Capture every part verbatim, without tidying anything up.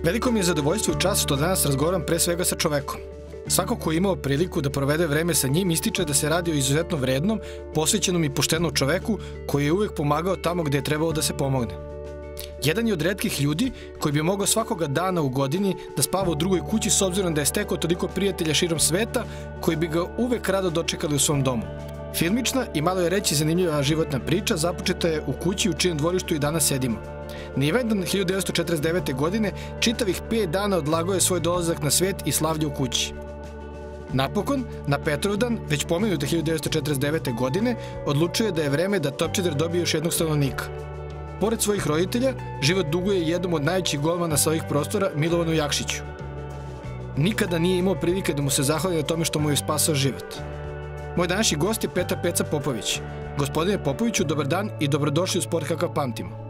Veliko mi je zadovoljstvo i čast što danas razgovaram pre svega sa čovekom. Svako ko je imao priliku da provede vreme sa njim ističe da se radi o izuzetno vrednom, posvećenom i poštenom čoveku koji je uvek pomagao tamo gde je trebalo da se pomogne. Jedan je od retkih ljudi koji bi mogao svakoga dana u godini da spava u drugoj kući s obzirom da je stekao toliko prijatelja širom sveta koji bi ga uvek rado dočekali u svom domu. Filmična i malo je reći zanimljiva životna priča započeta je u kući u čijem dvorištu i danas sedimo. Na Ivendan hiljadu devetsto četrdeset devete. godine čitavih pet dana odlagao je svoj dolazak na svet i slavlje u kući. Napokon, na Petrovdan, već pomenute hiljadu devetsto četrdeset devete. godine, odlučuje da je vreme da Topčider dobije još jednog stanovnika. Pored svojih roditelja, život duguje jednom od najvećih golmana sa ovih prostora, Milovanu Jakšiću. Nikada nije imao prilike da mu se zahvali na tome što mu je spasao život. Moj današnji gost je Petar Peca Popović. Gospodine Popoviću, dobar dan i dobrodošli u Sport kakav pamtimo.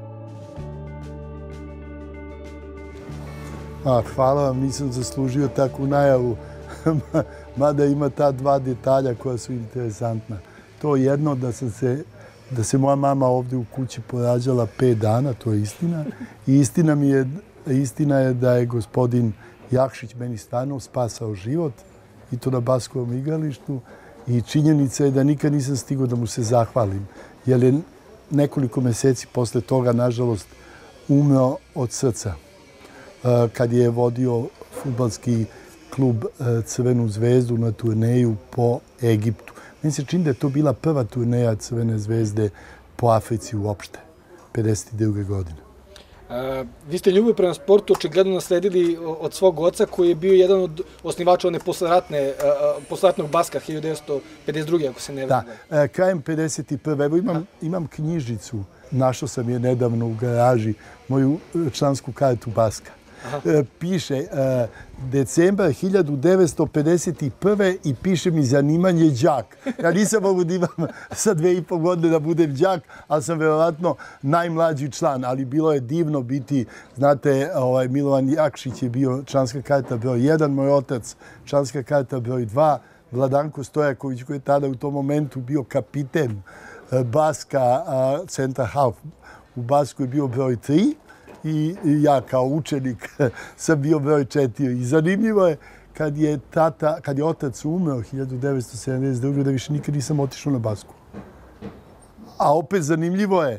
A, hvala vam, nisam zaslužio takvu najavu, mada ima ta dva detalja koja su interesantna. To jedno da sam se, da se moja mama ovdje u kući porađala pet dana, to je istina. I istina, mi je, istina je da je gospodin Jakšić meni stvarno spasao život i to na baskovom igralištu. I činjenica je da nikad nisam stigao da mu se zahvalim, jer je nekoliko meseci posle toga, nažalost, umro od srca kad je vodio fudbalski klub Crvenu zvezdu na turneju po Egiptu. Meni se čini da je to bila prva turneja Crvene zvezde po Africi uopšte, pedeset druge. godine. A, vi ste ljubav prema sportu očigledno nasledili od svog oca koji je bio jedan od osnivača one posleratne, posleratnog Baska hiljadu devetsto pedeset druge. ako se ne vrlo. Da, krajem pedeset prve. Evo imam, imam knjižicu, našao sam je nedavno u garaži, moju člansku kartu Baska. Aha. Piše decembar hiljadu devetsto pedeset prve. i piše mi zanimanje đak. Ja nisam mogu da imam sa dve i po godine da budem đak, ali sam verovatno najmlađi član. Ali bilo je divno biti, znate, ovaj, Milovan Jakšić je bio članska karta broj jedan, moj otac članska karta broj dva, Vladanko Stojaković koji je tada u tom momentu bio kapiten Baska, centar half u Basku je bio broj tri. I ja kao učenik sam bio broj četiri. I zanimljivo je kad je, tata, kad je otac umro hiljadu devetsto sedamdeset druge. da više nikad nisam otišao na basku. A opet zanimljivo je,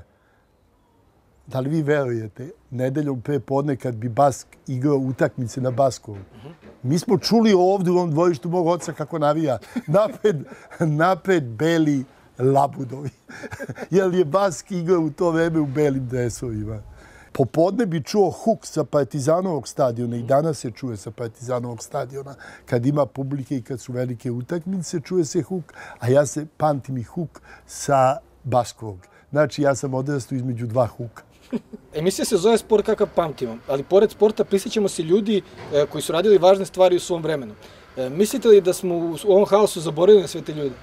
da li vi verujete, nedeljom pre podne kad bi Bask igrao utakmice na Baskovu, mi smo čuli ovdje u ovom dvorištu mog oca kako navija napred, napred beli labudovi. Jer je Bask igrao u to vreme u belim dresovima. Popodne bi čuo huk sa Partizanovog stadiona i danas se čuje sa Partizanovog stadiona. Kad ima publike i kad su velike utakmice, čuje se huk, a ja se pamtim i huk sa Baskovog. Znači, ja sam odrastao između dva huka. Emisija se zove Sport kakav pamtimo, ali pored sporta prisjećamo se ljudi koji su radili važne stvari u svom vremenu. Mislite li da smo u ovom haosu zaboravili na sve te ljude?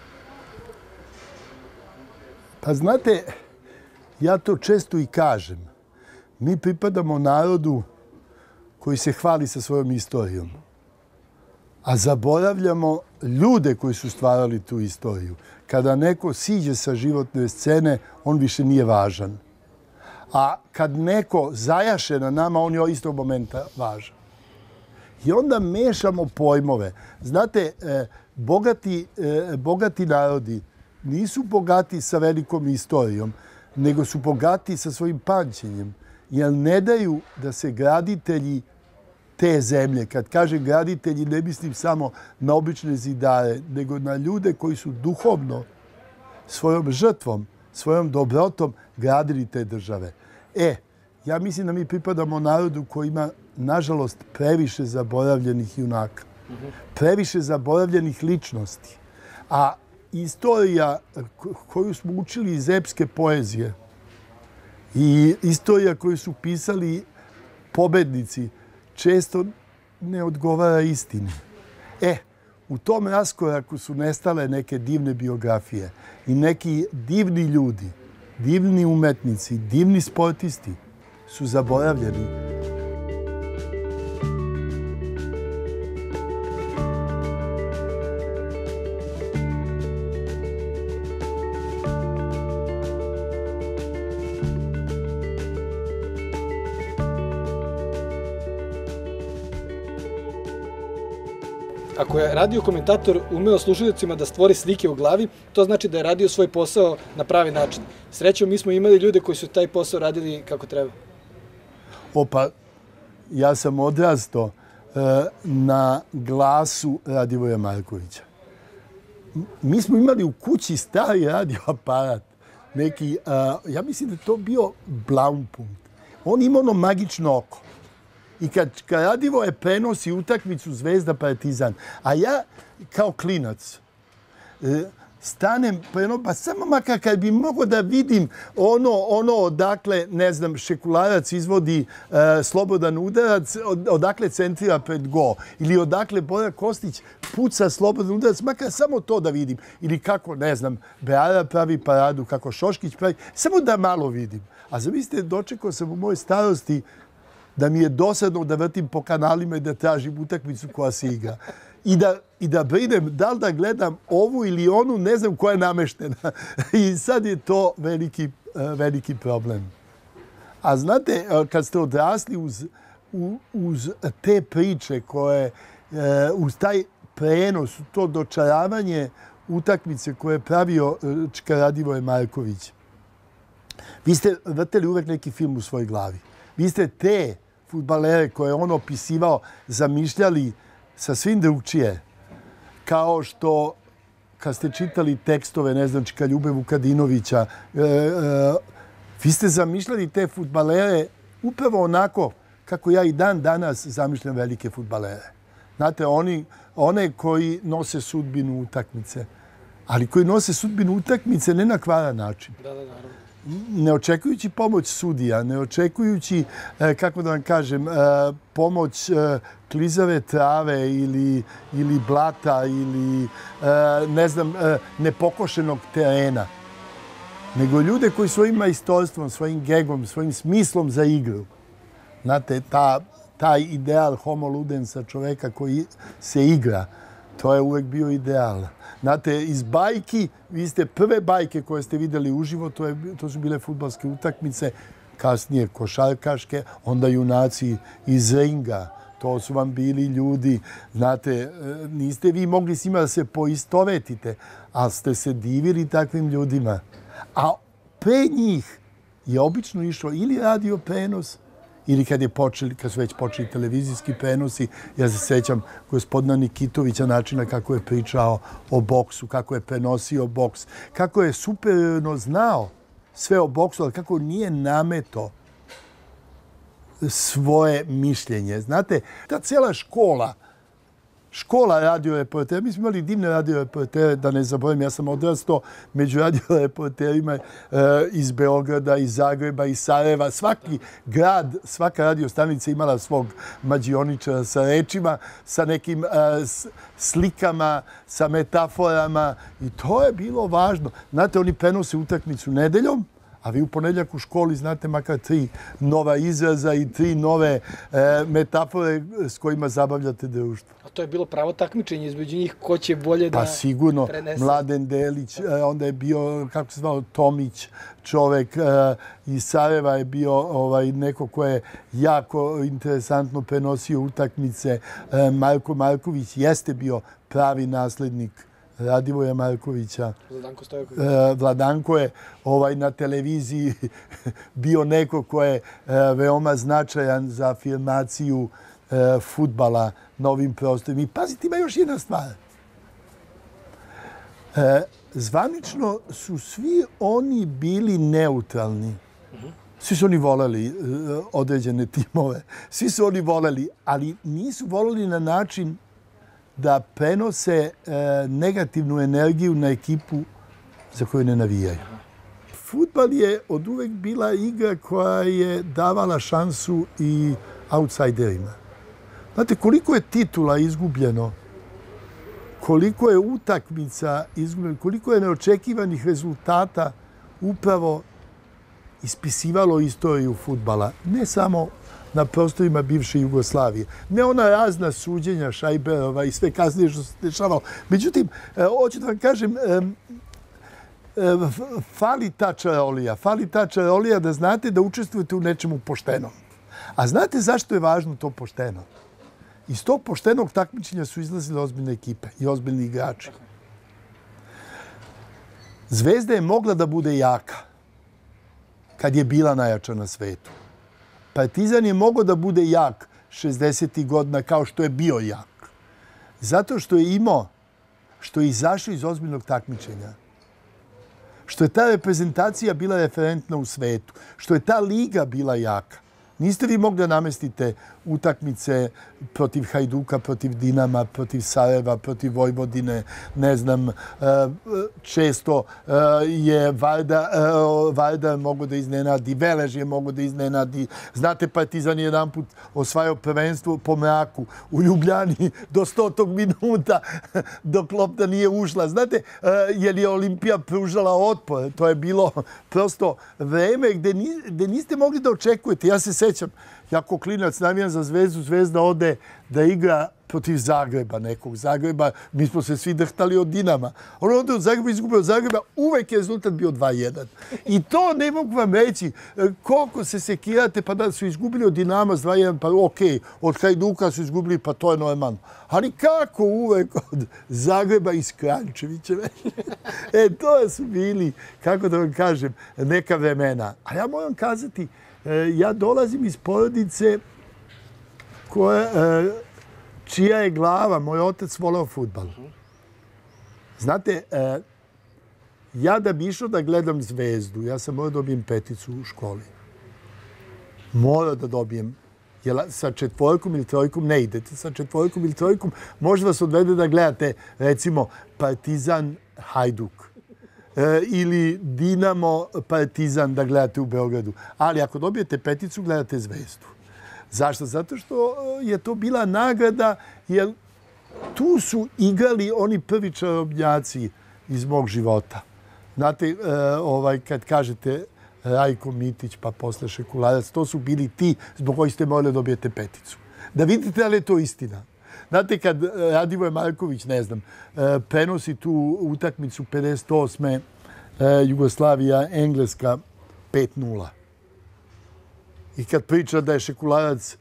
Pa znate, ja to često i kažem. Mi pripadamo narodu koji se hvali sa svojom istorijom, a zaboravljamo ljude koji su stvarali tu istoriju. Kada neko siđe sa životne scene, on više nije važan. A kad neko zajaše na nama, on je istog momenta važan. I onda mešamo pojmove. Znate, bogati, bogati narodi nisu bogati sa velikom istorijom, nego su bogati sa svojim pamćenjem. Jer ne daju da se graditelji te zemlje, kad kažem graditelji, ne mislim samo na obične zidare, nego na ljude koji su duhovno svojom žrtvom, svojom dobrotom gradili te države. E, ja mislim da mi pripadamo narodu koji ima, nažalost, previše zaboravljenih junaka, previše zaboravljenih ličnosti. A istorija koju smo učili iz epske poezije, i istorija koju su pisali pobednici često ne odgovara istini. E, u tom raskoraku su nestale neke divne biografije i neki divni ljudi, divni umetnici, divni sportisti su zaboravljeni. Ako je radio komentator umeo slušaocima da stvori slike u glavi, to znači da je radio svoj posao na pravi način. Srećom, mi smo imali ljude koji su taj posao radili kako treba. Opa, ja sam odrastao na glasu Radivoja Markovića. Mi smo imali u kući stari radio aparat. Neki, ja mislim da je to bio Blaupunkt. On ima ono magično oko. I kad, kad Radivoje prenosi utakmicu Zvezda Partizan, a ja kao klinac stanem preno, pa samo makar kad bi mogao da vidim ono, ono odakle, ne znam, Šekularac izvodi uh, slobodan udarac, od, odakle centrira pred go, ili odakle Bora Kostić puca slobodan udarac, makar samo to da vidim. Ili kako, ne znam, Beara pravi paradu, kako Šoškić pravi, samo da malo vidim. A zamislite, dočekao sam u mojoj starosti da mi je dosadno da vrtim po kanalima i da tražim utakmicu koja se igra. I da, i da brinem da li da gledam ovu ili onu, ne znam koja je nameštena. I sad je to veliki, veliki problem. A znate, kad ste odrasli uz, uz te priče koje, uz taj prenos, to dočaravanje utakmice koje je pravio Čika Radivoje Marković, vi ste vrteli uvek neki film u svojoj glavi. Vi ste te fudbalere koje je on opisivao, zamišljali sasvim drugčije. Kao što, kad ste čitali tekstove, ne znam, Čika Ljube Vukadinovića, e, e, vi ste zamišljali te fudbalere upravo onako kako ja i dan danas zamišljam velike fudbalere. Znate, oni, one koji nose sudbinu utakmice, ali koji nose sudbinu utakmice ne na kvaran način. Da, da, naravno. Ne očekujući pomoć sudija, ne očekujući, kako da vam kažem, pomoć klizave trave ili, ili blata ili, ne znam, nepokošenog terena. Nego ljude koji svojim majstorstvom, svojim gegom, svojim smislom za igru. Znate, ta, taj ideal homo ludensa, čoveka koji se igra, to je uvek bio ideal. Znate, iz bajki, vi ste prve bajke koje ste videli uživo, to, je, to su bile fudbalske utakmice, kasnije košarkaške, onda junaci iz ringa. To su vam bili ljudi, znate, niste vi mogli s njima da se poistovetite, ali ste se divili takvim ljudima. A pre njih je obično išlo ili radio prenos, ili kad, je počeli, kad su već počeli televizijski prenosi. Ja se sećam gospodina Nikitovića, načina kako je pričao o boksu, kako je prenosio boks, kako je superno znao sve o boksu, ali kako nije nameto svoje mišljenje. Znate, ta cijela škola, škola radioreportera, mi smo imali divne radioreportere, da ne zaboravim, ja sam odrastao među radioreporterima e, iz Beograda, iz Zagreba, iz Sarajeva. Svaki grad, svaka radiostanica imala svog mađioničara sa rečima, sa nekim e, s, slikama, sa metaforama i to je bilo važno. Znate, oni prenose utakmicu nedeljom, a vi u ponedjeljak u školi znate makar tri nova izraza i tri nove e, metafore s kojima zabavljate društvo. A to je bilo pravo takmičenje između njih ko će bolje da prenese? Pa sigurno, Mladen Delić, e, onda je bio, kako se zvao, Tomić, čovek e, iz Sarajeva je bio ovaj, neko ko je jako interesantno prenosio utakmice. E, Marko Marković jeste bio pravi naslednik Radivoja Markovića. Vladanko Stojković. Vladanko je ovaj, na televiziji bio neko ko je veoma značajan za afirmaciju fudbala na ovim prostorima. I pazite, ima još jedna stvar. Zvanično su svi oni bili neutralni. Svi su oni voleli određene timove. Svi su oni voleli, ali nisu voleli na način da prenose e, negativnu energiju na ekipu za koju ne navijaju. Fudbal je od uvek bila igra koja je davala šansu i outsiderima. Znate, koliko je titula izgubljeno, koliko je utakmica izgubljeno, koliko je neočekivanih rezultata upravo ispisivalo istoriju fudbala. Ne samo na prostorima bivše Jugoslavije. Ne ona razna suđenja Šajberova i sve kasnije što se dešavalo. Međutim, hoću da vam kažem, fali ta čarolija. Fali ta čarolija da znate da učestvujete u nečemu poštenom. A znate zašto je važno to pošteno? Iz tog poštenog takmičenja su izlazile ozbiljne ekipe i ozbiljni igrači. Zvezda je mogla da bude jaka kad je bila najjača na svetu. Partizan je mogao da bude jak šezdesetih godina kao što je bio jak. Zato što je imao, što je izašao iz ozbiljnog takmičenja. Što je ta reprezentacija bila referentna u svetu. Što je ta liga bila jaka. Niste vi mogli da namestite utakmice protiv Hajduka, protiv Dinama, protiv Sarajeva, protiv Vojvodine, ne znam, često je Vardar mogo da iznenadi, Velež je mogo da iznenadi. Znate, Partizan je jedan put osvajao prvenstvo po mraku u Ljubljani do stotog minuta dok lopta nije ušla. Znate, jer je Olimpija pružala otpor. To je bilo prosto vreme gde niste mogli da očekujete. Ja se sećam, jako klinac navijam za Zvezdu, Zvezda ode da igra protiv Zagreba, nekog Zagreba. Mi smo se svi drhtali od Dinama. Ono ode od Zagreba, izgubio od Zagreba, uvek je rezultat bio dva jedan. I to ne mogu vam reći koliko se sekirate pa da su izgubili od Dinama s dva jedan, pa okej, od Hajduka su izgubili, pa to je normalno. Ali kako uvek od Zagreba iz Kranjčevićeve? E, to su bili, kako da vam kažem, neka vremena. A ja moram kazati, ja dolazim iz porodice koja, čija je glava, moj otac voleo fudbal. Znate, ja da bi išao da gledam Zvezdu, ja sam morao da dobijem peticu u školi. Morao da dobijem. Jer sa četvorkom ili trojkom ne idete. Sa četvorkom ili trojkom može vas odvede da gledate, recimo, Partizan Hajduk. Ili Dinamo Partizan da gledate u Beogradu. Ali ako dobijete peticu, gledate Zvezdu. Zašto? Zato što je to bila nagrada, jer tu su igrali oni prvi čarobnjaci iz mog života. Znate, kad kažete Rajko Mitić, pa posle Šekularac, to su bili ti zbog kojih ste morali da dobijete peticu. Da vidite da li je to istina. Znate, kad Radivoj Marković, ne znam, prenosi tu utakmicu pedeset osme Jugoslavija, Engleska pet nula. I kad priča da je Šekularac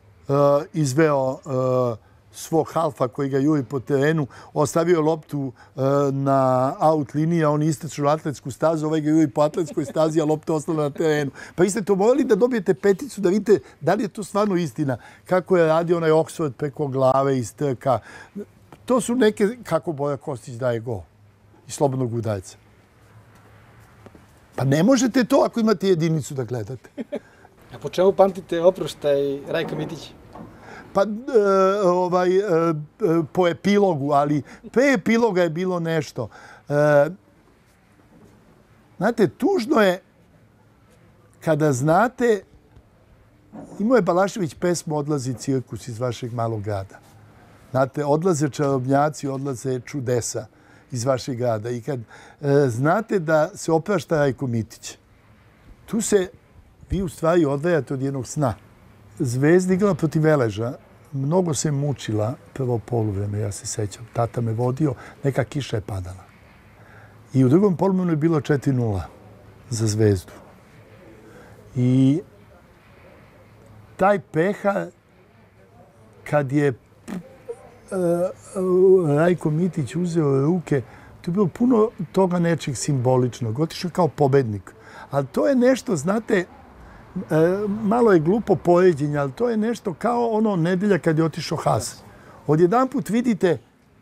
izveo svog halfa koji ga juri po terenu, ostavio loptu na out liniji, a on istračio na atletsku stazu, ovaj ga juri po atletskoj stazi, a lopta ostala na terenu. Pa vi ste to morali da dobijete peticu, da vidite da li je to stvarno istina. Kako je radio onaj Oxford preko glave iz trka. To su neke, kako Boja Kostić daje gol iz slobodnog udarca. Pa ne možete to ako imate jedinicu da gledate. A po čemu pamtite oproštaj Rajka Mitića? Pa po epilogu, ali pre epiloga je bilo nešto. Znate, tužno je kada znate, imao je Balašević pesmu Odlazi cirkus iz vašeg malog grada. Znate, odlaze čarobnjaci, odlaze čudesa iz vašeg grada. I kad znate da se oprašta Rajko Mitić, tu se vi u stvari odvajate od jednog sna. Zvezda igrala protiv Veleža. Mnogo se mučila prvo poluvreme, ja se sećam. Tata me vodio, neka kiša je padala. I u drugom poluvremenu je bilo četiri nula za Zvezdu. I taj pehar, kad je Rajko Mitić uzeo ruke, to je bilo puno toga nečeg simboličnog. Otišao kao pobednik. Ali to je nešto, znate, malo je glupo poređenje, ali to je nešto kao ono nedelja kad je otišao Has. Odjedan put vidite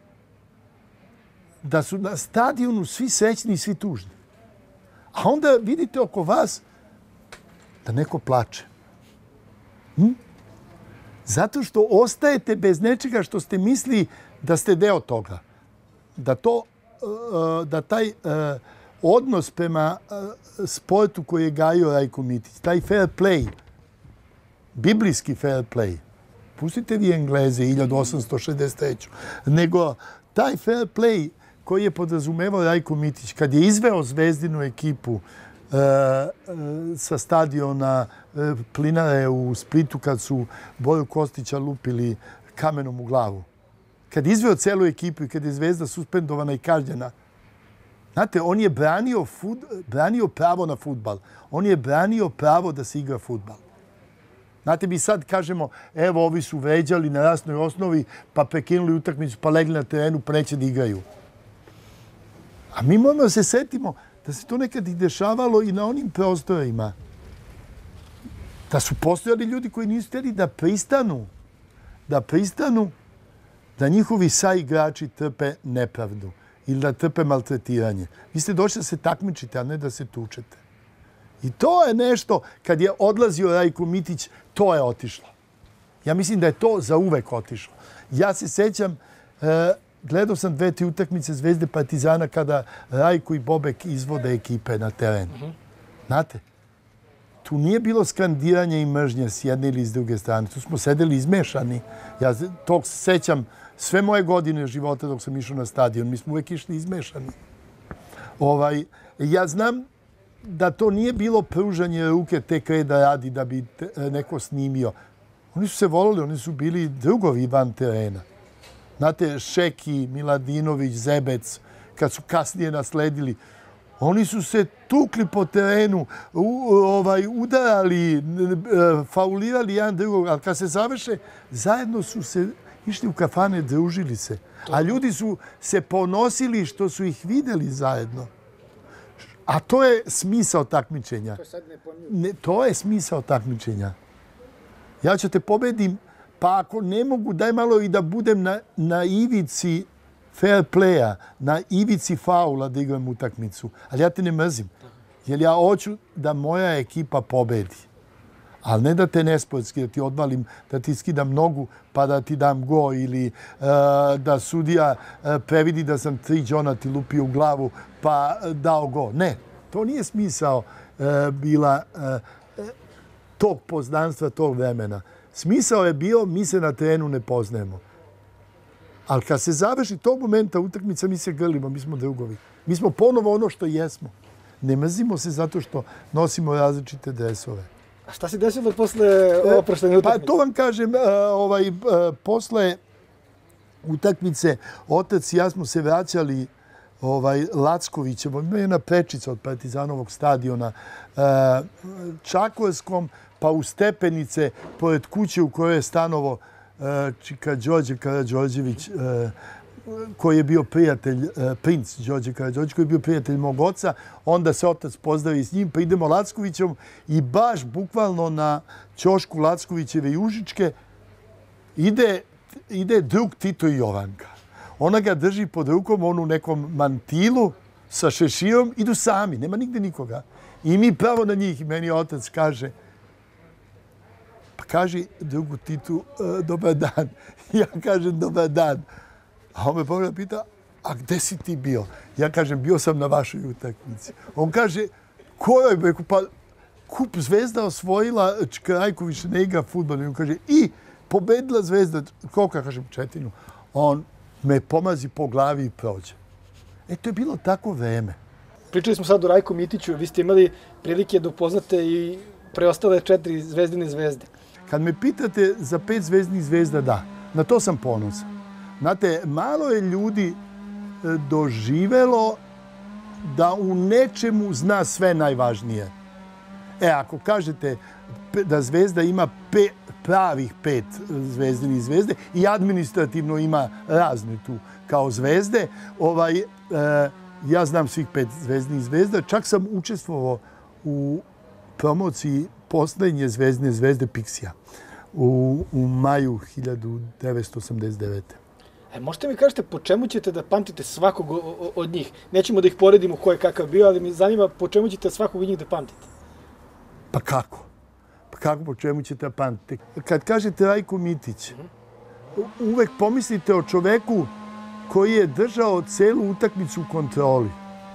da su na stadionu svi srećni i svi tužni. A onda vidite oko vas da neko plače. Hm? Zato što ostajete bez nečega što ste mislili da ste deo toga. Da to, da taj odnos prema sportu koji je gajio Rajko Mitić, taj fair play, biblijski fair play, pustite vi Engleze hiljadu osamsto šezdeset treće. Nego taj fair play koji je podrazumevao Rajko Mitić, kad je izveo Zvezdinu ekipu sa stadiona Plinare u Splitu, kad su Boju Kostića lupili kamenom u glavu. Kad je izveo celu ekipu i kad je Zvezda suspendovana i kažnjena, znate, on je branio, fud, branio pravo na fudbal. On je branio pravo da se igra fudbal. Znate, mi sad kažemo, evo, ovi su vređali na rasnoj osnovi, pa prekinuli utakmicu, pa legli na terenu, pa neće da igraju. A mi moramo da se setimo da se to nekad i dešavalo i na onim prostorima. Da su postojali ljudi koji nisu htjeli da pristanu, da pristanu da njihovi saigrači trpe nepravdu ili da trpe maltretiranje. Vi ste došli da se takmičite, a ne da se tučete. I to je nešto, kad je odlazio Rajko Mitić, to je otišlo. Ja mislim da je to za uvek otišlo. Ja se sećam, e, gledao sam dve, tri utakmice Zvezde Partizana kada Rajko i Bobek izvode ekipe na terenu. Mm-hmm. Znate, tu nije bilo skandiranje i mržnje s jedne ili s druge strane. Tu smo sedeli izmešani. Ja tog sećam sve moje godine života dok sam išao na stadion. Mi smo uvek išli izmešani. Ovaj, ja znam da to nije bilo pružanje ruke tek reda radi da bi neko snimio. Oni su se volili, oni su bili drugovi van terena. Znate, Šeki, Miladinović, Zebec, kad su kasnije nasledili, oni su se tukli po terenu, u, ovaj, udarali, faulirali jedan drugog, ali kad se završe, zajedno su se išli u kafane, družili se. A ljudi su se ponosili što su ih videli zajedno. A to je smisao takmičenja. To je sad ne, to je smisao takmičenja. Ja ću te pobedim, pa ako ne mogu, daj malo i da budem na, na ivici fair playa, na ivici faula da igram utakmicu. Ali ja te ne mrzim. Jer ja hoću da moja ekipa pobedi. Ali ne da te nesportski, da ti odvalim, da ti skidam nogu pa da ti dam go ili uh, da sudija uh, previdi da sam tri džona ti lupio u glavu pa uh, dao go. Ne, to nije smisao uh, bila uh, tog poznanstva, tog vremena. Smisao je bio, mi se na terenu ne poznajemo. Ali kad se završi tog momenta utakmica, mi se grlimo, mi smo drugovi. Mi smo ponovo ono što jesmo. Ne mrzimo se zato što nosimo različite dresove. A šta se desilo posle oproštene utakmice? Pa to vam kažem, ovaj, posle utakmice otac i ja smo se vraćali ovaj, Lackovićem, ima jedna prečica od Partizanovog stadiona, Čakovskom, pa u Stepenice, pored kuće u kojoj je stanovo Čika Đorđe Karađorđević, koji je bio prijatelj, princ Đorđe Karađorđević, koji je bio prijatelj mog oca. Onda se otac pozdravi s njim, pa idemo Lackovićom i baš bukvalno na ćošku Lackovićeve i Užičke ide, ide drug Tito i Jovanka. Ona ga drži pod rukom, on u nekom mantilu sa šeširom, idu sami, nema nigde nikoga. I mi pravo na njih, i meni otac kaže, pa kaže drugu Titu, dobar dan. Ja kažem, dobar dan. A on me pogleda pita, a gde si ti bio? Ja kažem, bio sam na vašoj utakmici. On kaže, kojoj? Pa kup Zvezda osvojila, Rajko više ne igra fudbal. On kaže, i pobedila Zvezda, koliko? Ja kažem, četinu. On me pomazi po glavi i prođe. E, to je bilo tako vreme. Pričali smo sad o Rajku Mitiću. Vi ste imali prilike da upoznate i preostale četiri Zvezdine zvezde. Kad me pitate za pet Zvezdnih zvezda, da. Na to sam ponosan. Znate, malo je ljudi doživelo da u nečemu zna sve najvažnije. E, ako kažete da Zvezda ima pe, pravih pet Zvezdinih zvezde i administrativno ima razne tu kao zvezde, ovaj, e, ja znam svih pet Zvezdinih zvezda. Čak sam učestvovao u promociji poslednje Zvezdine zvezde Pixija u, u maju hiljadu devetsto osamdeset devete. E, možete mi kažete po čemu ćete da pamtite svakog od njih? Nećemo da ih poredimo ko je kakav bio, ali mi zanima po čemu ćete svakog od njih da pamtite? Pa kako? Pa kako po čemu ćete da pamtite? Kad kažete Rajko Mitić, uvek pomislite o čoveku koji je držao celu utakmicu u kontroli.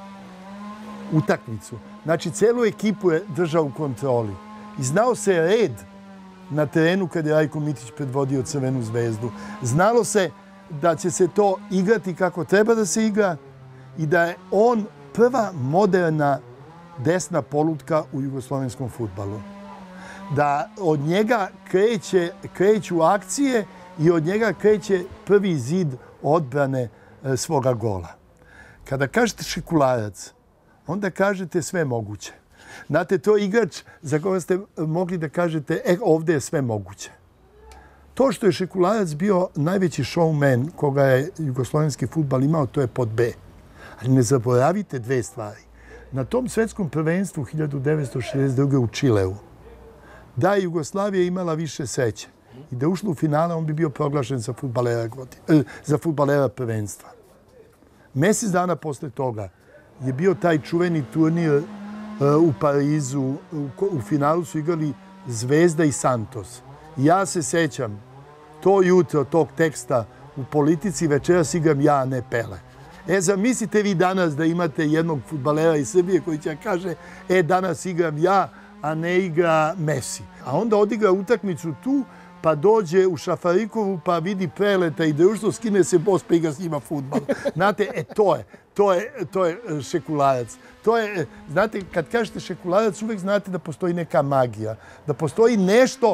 Utakmicu. Znači, celu ekipu je držao u kontroli. I znao se red na terenu kada je Rajko Mitić predvodio Crvenu zvezdu. Znalo se da će se to igrati kako treba da se igra i da je on prva moderna desna polutka u jugoslovenskom fudbalu. Da od njega kreće, kreću akcije i od njega kreće prvi zid odbrane svoga gola. Kada kažete šekularac, onda kažete sve moguće. Znate, to je igrač za koga ste mogli da kažete, e, ovdje je sve moguće. To što je Šekularac bio najveći showman koga je jugoslovenski fudbal imao, to je pod B. Ali ne zaboravite dve stvari. Na tom svetskom prvenstvu hiljadu devetsto šezdeset druge u Čileu, da je Jugoslavija imala više sreće i da je ušla u finale, on bi bio proglašen za fudbalera, za fudbalera prvenstva. Mjesec dana posle toga je bio taj čuveni turnir u Parizu. U finalu su igrali Zvezda i Santos. Ja se sećam to jutro tog teksta u Politici, večeras igram ja, a ne Pele. E, zamislite vi danas da imate jednog fudbalera iz Srbije koji će kaže, e, danas igram ja, a ne igra Messi. A onda odigra utakmicu tu, pa dođe u Šafarikovu, pa vidi Preleta i društvo, skine se bos, pa igra s njima fudbal. Znate, e, to je, to je, to je Šekularac. To je, znate, kad kažete Šekularac, uvek znate da postoji neka magija, da postoji nešto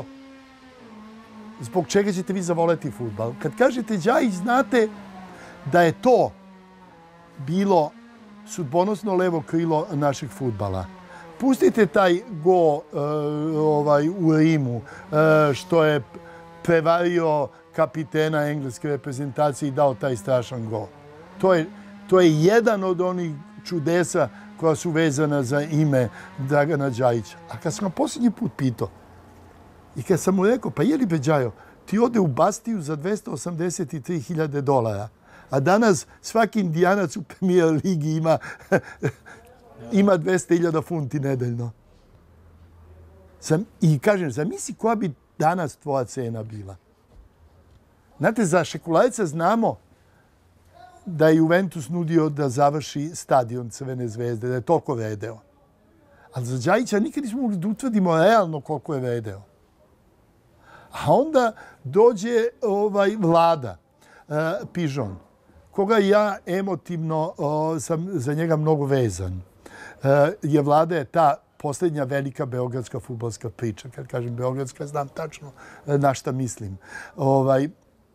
zbog čega ćete vi zavoleti fudbal. Kad kažete Đajić, znate da je to bilo sudbonosno levo krilo našeg fudbala. Pustite taj go uh, ovaj, u Rimu, uh, što je prevario kapitena engleske reprezentacije i dao taj strašan go. To je, to je jedan od onih čudesa koja su vezana za ime Dragana Đajića. A kad sam ga posljednji put pitao i kad sam mu rekao, pa je li be Đajo, ti ode u Bastiju za dvesta osamdeset tri hiljade dolara, a danas svaki Indijanac u Premier ligi ima, ima dvesta hiljada funti nedeljno. Sam, I kažem, zamisli koja bi danas tvoja cena bila. Znate, za Šekularica znamo da je Juventus nudio da završi stadion Crvene zvezde, da je toliko vredeo. Ali za Đajića nikad nismo mogli da utvrdimo realno koliko je vredeo. A onda dođe ovaj Vlada uh, Pižon, koga ja emotivno uh, sam za njega mnogo vezan. Uh, je Vlada je ta posljednja velika beogradska fudbalska priča. Kad kažem beogradska, znam tačno na šta mislim. Ovaj,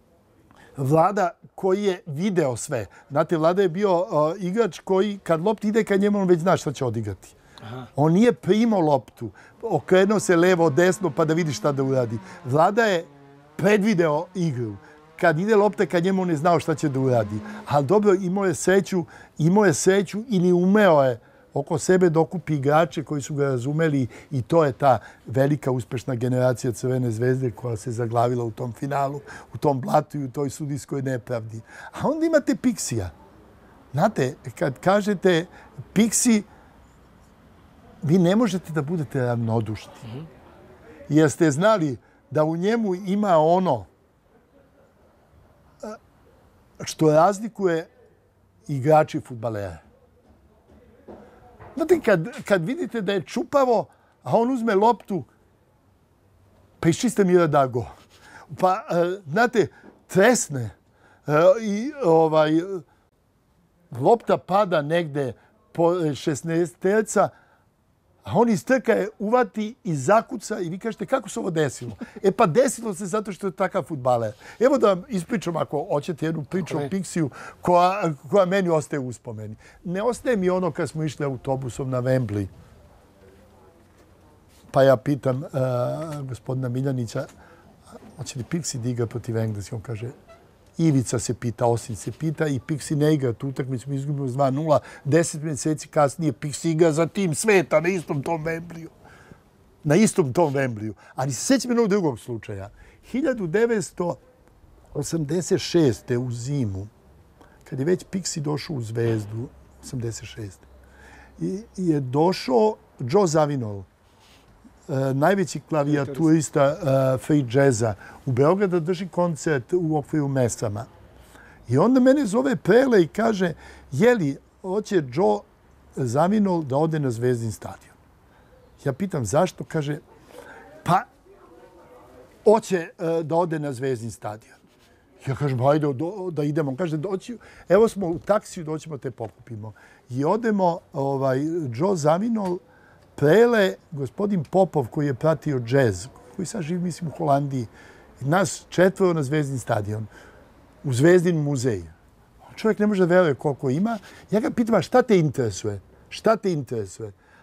Vlada koji je video sve. Znate, Vlada je bio uh, igrač koji kad lopta ide ka njemu, on već zna šta će odigrati. Aha. On nije primao loptu, okrenuo se levo, desno pa da vidi šta da uradi. Vlada je predvideo igru. Kad ide lopta, kad njemu on je znao šta će da uradi. Ali dobro, imao je sreću, imao je sreću ili umeo je oko sebe dokupi igrače koji su ga razumeli i to je ta velika uspešna generacija Crvene zvezde koja se zaglavila u tom finalu, u tom blatu i u toj sudijskoj nepravdi. A onda imate Pixija. Znate, kad kažete Pixi, vi ne možete da budete ravnodušni. Jer ste znali da u njemu ima ono što razlikuje igrači fudbalera. Znate, kad, kad vidite da je čupavo, a on uzme loptu, pa iz čiste mira da go. Pa, znate, tresne i ovaj, lopta pada negde po šesnaesterca, a on iz trka je uvati i zakuca i vi kažete kako se ovo desilo. E pa desilo se zato što je takav fudbaler. Evo da vam ispričam ako hoćete jednu priču okay. o Pixiju koja, koja meni ostaje u uspomeni. Ne ostaje mi ono kad smo išli autobusom na Wembley. Pa ja pitam uh, gospodina Miljanića, hoće li Pixi da igra protiv Engleske? On kaže, Ivica se pita, Osin se pita i Pixi ne igra tu utakmicu, mi izgubimo dva nula. Deset mjeseci kasnije Pixi igra za tim sveta na istom tom Wembleyu. Na istom tom Wembleyu. Ali se sjećam jednog drugog slučaja. hiljadu devetsto osamdeset šeste. u zimu, kad je već Pixi došao u Zvezdu, osamdeset šeste. I je došao Joe Zawinul, najveći klavijaturista free jazza u Beogradu, drži koncert u okviru Mesama. I onda mene zove Prele i kaže, je li hoće Joe Zawinul da ode na Zvezdin stadion? Ja pitam zašto? Kaže, pa hoće da ode na Zvezdin stadion. Ja kažem, hajde da idemo. On kaže, doći, evo smo u taksiju, doćemo te pokupimo. I odemo, ovaj, Joe Zawinul, Prele, gospodin Popov koji je pratio džez, koji sad živi, mislim, u Holandiji, nas četvoro na Zvezdin stadion, u Zvezdin muzej. Čovjek ne može da veruje koliko ima. Ja ga pitam, šta te interesuje? Šta te interesuje?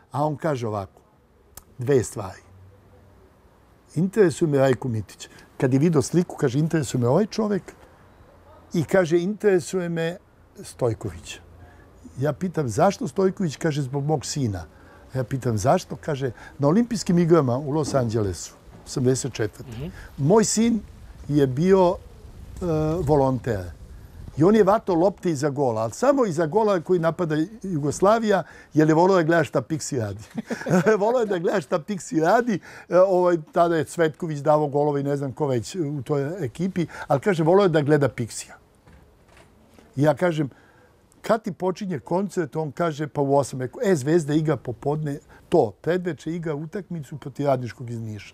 A on kaže ovako, dve stvari. Interesuje me Rajko Mitić. Kad je vidio sliku, kaže, interesuje me ovaj čovek i kaže, interesuje me Stojković. Ja pitam, zašto Stojković? Kaže, zbog mog sina. Ja pitam, zašto? Kaže, na olimpijskim igrama u Los Angelesu, osamdeset četvrte. Mm-hmm. Moj sin je bio uh, volonter. I on je vatao lopte iza gola, ali samo iza gola koji napada Jugoslavija, jer je volio da gleda šta Piksi radi. Volio je da gleda šta Piksi radi. Ovaj, tada je Cvetković davao golove i ne znam ko već u toj ekipi, ali kaže, volio je da gleda Piksija. I ja kažem, kad ti počinje koncert, on kaže, pa u osam. E, Zvezda igra popodne, to, predveče igra utakmicu protiv Radničkog iz Niša.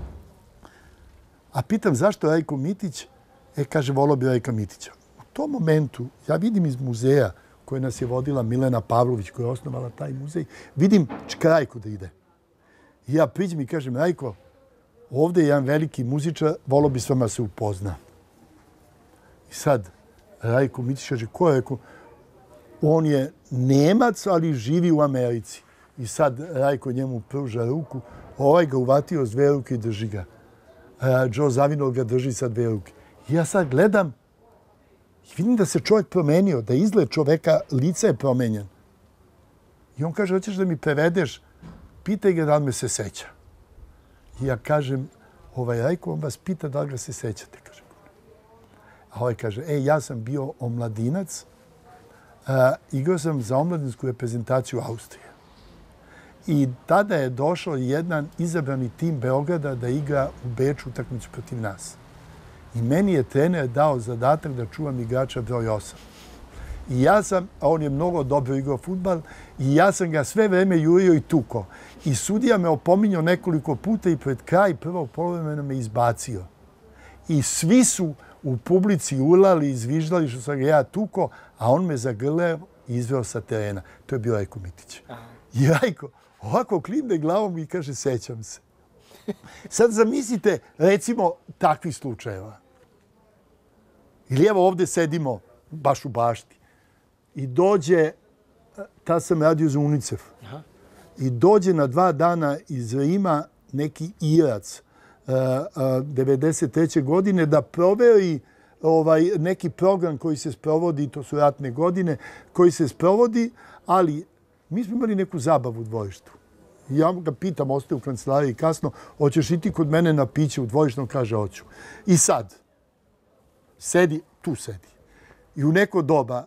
A pitam, zašto Rajko Mitić? E, kaže, volio bi Rajka Mitića. U tom momentu, ja vidim iz muzeja koje nas je vodila Milena Pavlović, koja je osnovala taj muzej, vidim Čkrajko da ide. I ja priđem i kažem, Rajko, ovdje je jedan veliki muzičar, volio bi s vama se upozna. I sad, Rajko Mitić kaže, ko je rekao? On je Nemac, ali živi u Americi. I sad Rajko njemu pruža ruku, ovaj ga uvatio s dve ruke i drži ga. Joe Zawinul ga drži sa dve ruke. I ja sad gledam i vidim da se čovjek promenio, da izgled čoveka, lice je promenjen. I on kaže, hoćeš da mi prevedeš? Pitaj ga da li me se seća. I ja kažem, ovaj Rajko, on vas pita da li ga se sećate. Kaže. A ovaj kaže, e, ja sam bio omladinac, Uh, igrao sam za omladinsku reprezentaciju Austrije. I tada je došao jedan izabrani tim Beograda da igra u Beču utakmicu protiv nas. I meni je trener dao zadatak da čuvam igrača broj osam. I ja sam, a on je mnogo dobro igrao fudbal, i ja sam ga sve vreme jurio i tuko. I sudija me opominjao nekoliko puta i pred kraj prvog poluvremena me izbacio. I svi su u publici ulali, izviždali što sam ga ja tuko, a on me zagrleo i izveo sa terena. To je bio Rajko Mitić. I Rajko ovako klimne glavom i kaže, sećam se. Sad zamislite, recimo, takvih slučajeva. Ili evo ovdje sedimo, baš u bašti, i dođe, tad sam radio za UNICEF, i dođe na dva dana iz Rima neki Irac, devedeset treće godine da proveri ovaj, neki program koji se sprovodi, to su ratne godine, koji se sprovodi, ali mi smo imali neku zabavu u dvorištu. Ja ga pitam, ostaje u kancelariji kasno, hoćeš iti kod mene na piće u dvorištu? On kaže, hoću. I sad, sedi, tu sedi. I u neko doba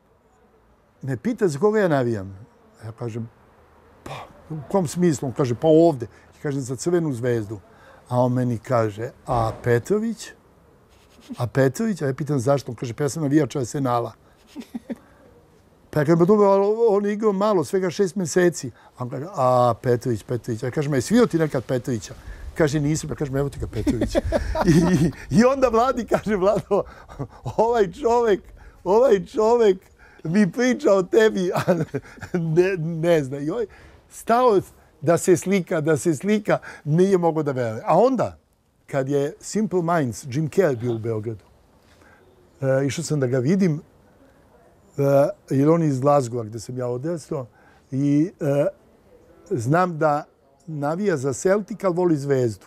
me pita za koga ja navijam. Ja kažem, pa, u kom smislu? On kaže, pa ovdje. Ja kažem, za Crvenu zvezdu. A on meni kaže, a Petrović? A Petrović? A ja pitam zašto? On kaže, pa ja sam navijač Arsenala. Pa ja kažem, dobro, on je igrao malo, svega šest mjeseci. A on kaže, a Petrović, Petrović. Ja kažem, je svio ti nekad Petrovića? Kaže, nisam. Ja kažem, evo ti ga Petrović. I, I onda Vladi kaže, Vlado, ovaj čovek, ovaj čovek mi priča o tebi, a ne, ne zna. I ovaj stao da se slika, da se slika, nije mogo da veruje. A onda, kad je Simple Minds, Jim Carrey bio u Beogradu, e, išao sam da ga vidim, e, jer on je iz Glasgowa, gde sam ja odrastao, i e, znam da navija za Celtic, ali voli Zvezdu.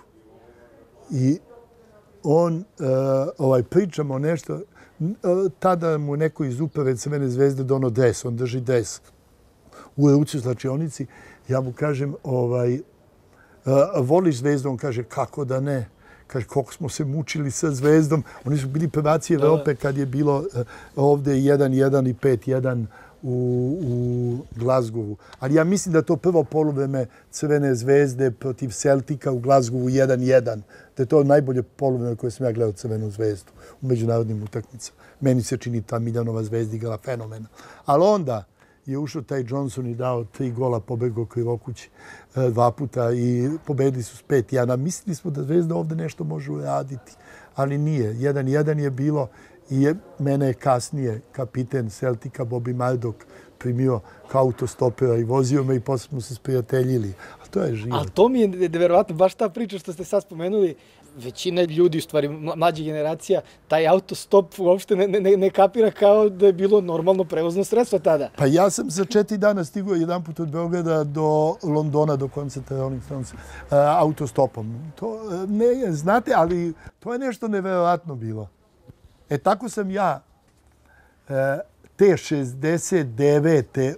I on, e, ovaj, pričamo nešto, e, tada mu neko iz uprave Crvene zvezde dono dres, on drži dres u ruci u slačionici. Ja mu kažem, ovaj, uh, voliš Zvezdu? On kaže, kako da ne? Kaže, koliko smo se mučili sa Zvezdom. Oni su bili prvaci Evrope kad je bilo uh, ovdje jedan jedan i pet jedan u, u Glasgowu. Ali ja mislim da to prvo poluvreme Crvene zvezde protiv Celtica u Glasgowu jedan jedan. Da je to najbolje poluvreme koje sam ja gledao Crvenu zvezdu u međunarodnim utakmicama. Meni se čini ta Miljanova zvezda igrala fenomena. Ali onda je ušao taj Johnson i dao tri gola, pobegao Krivokući dva puta i pobedili su s pet jedan. Mislili smo da Zvezda ovdje nešto može uraditi, ali nije. jedan jedan je bilo i je, mene je kasnije kapiten Celtica Bobby Murdoch primio kao autostopera i vozio me i posle smo se sprijateljili. A to je život. A to mi je nevjerovatno, baš ta priča što ste sad spomenuli. većina ljudi, u stvari mlađa generacija, taj autostop uopšte ne, ne, ne kapira kao da je bilo normalno prevozno sredstvo tada. Pa ja sam za četiri dana stigao jedan put od Beograda do Londona, do koncerta Rolling Stones, autostopom. To ne, znate, ali to je nešto neverovatno bilo. E, tako sam ja te šezdeset devete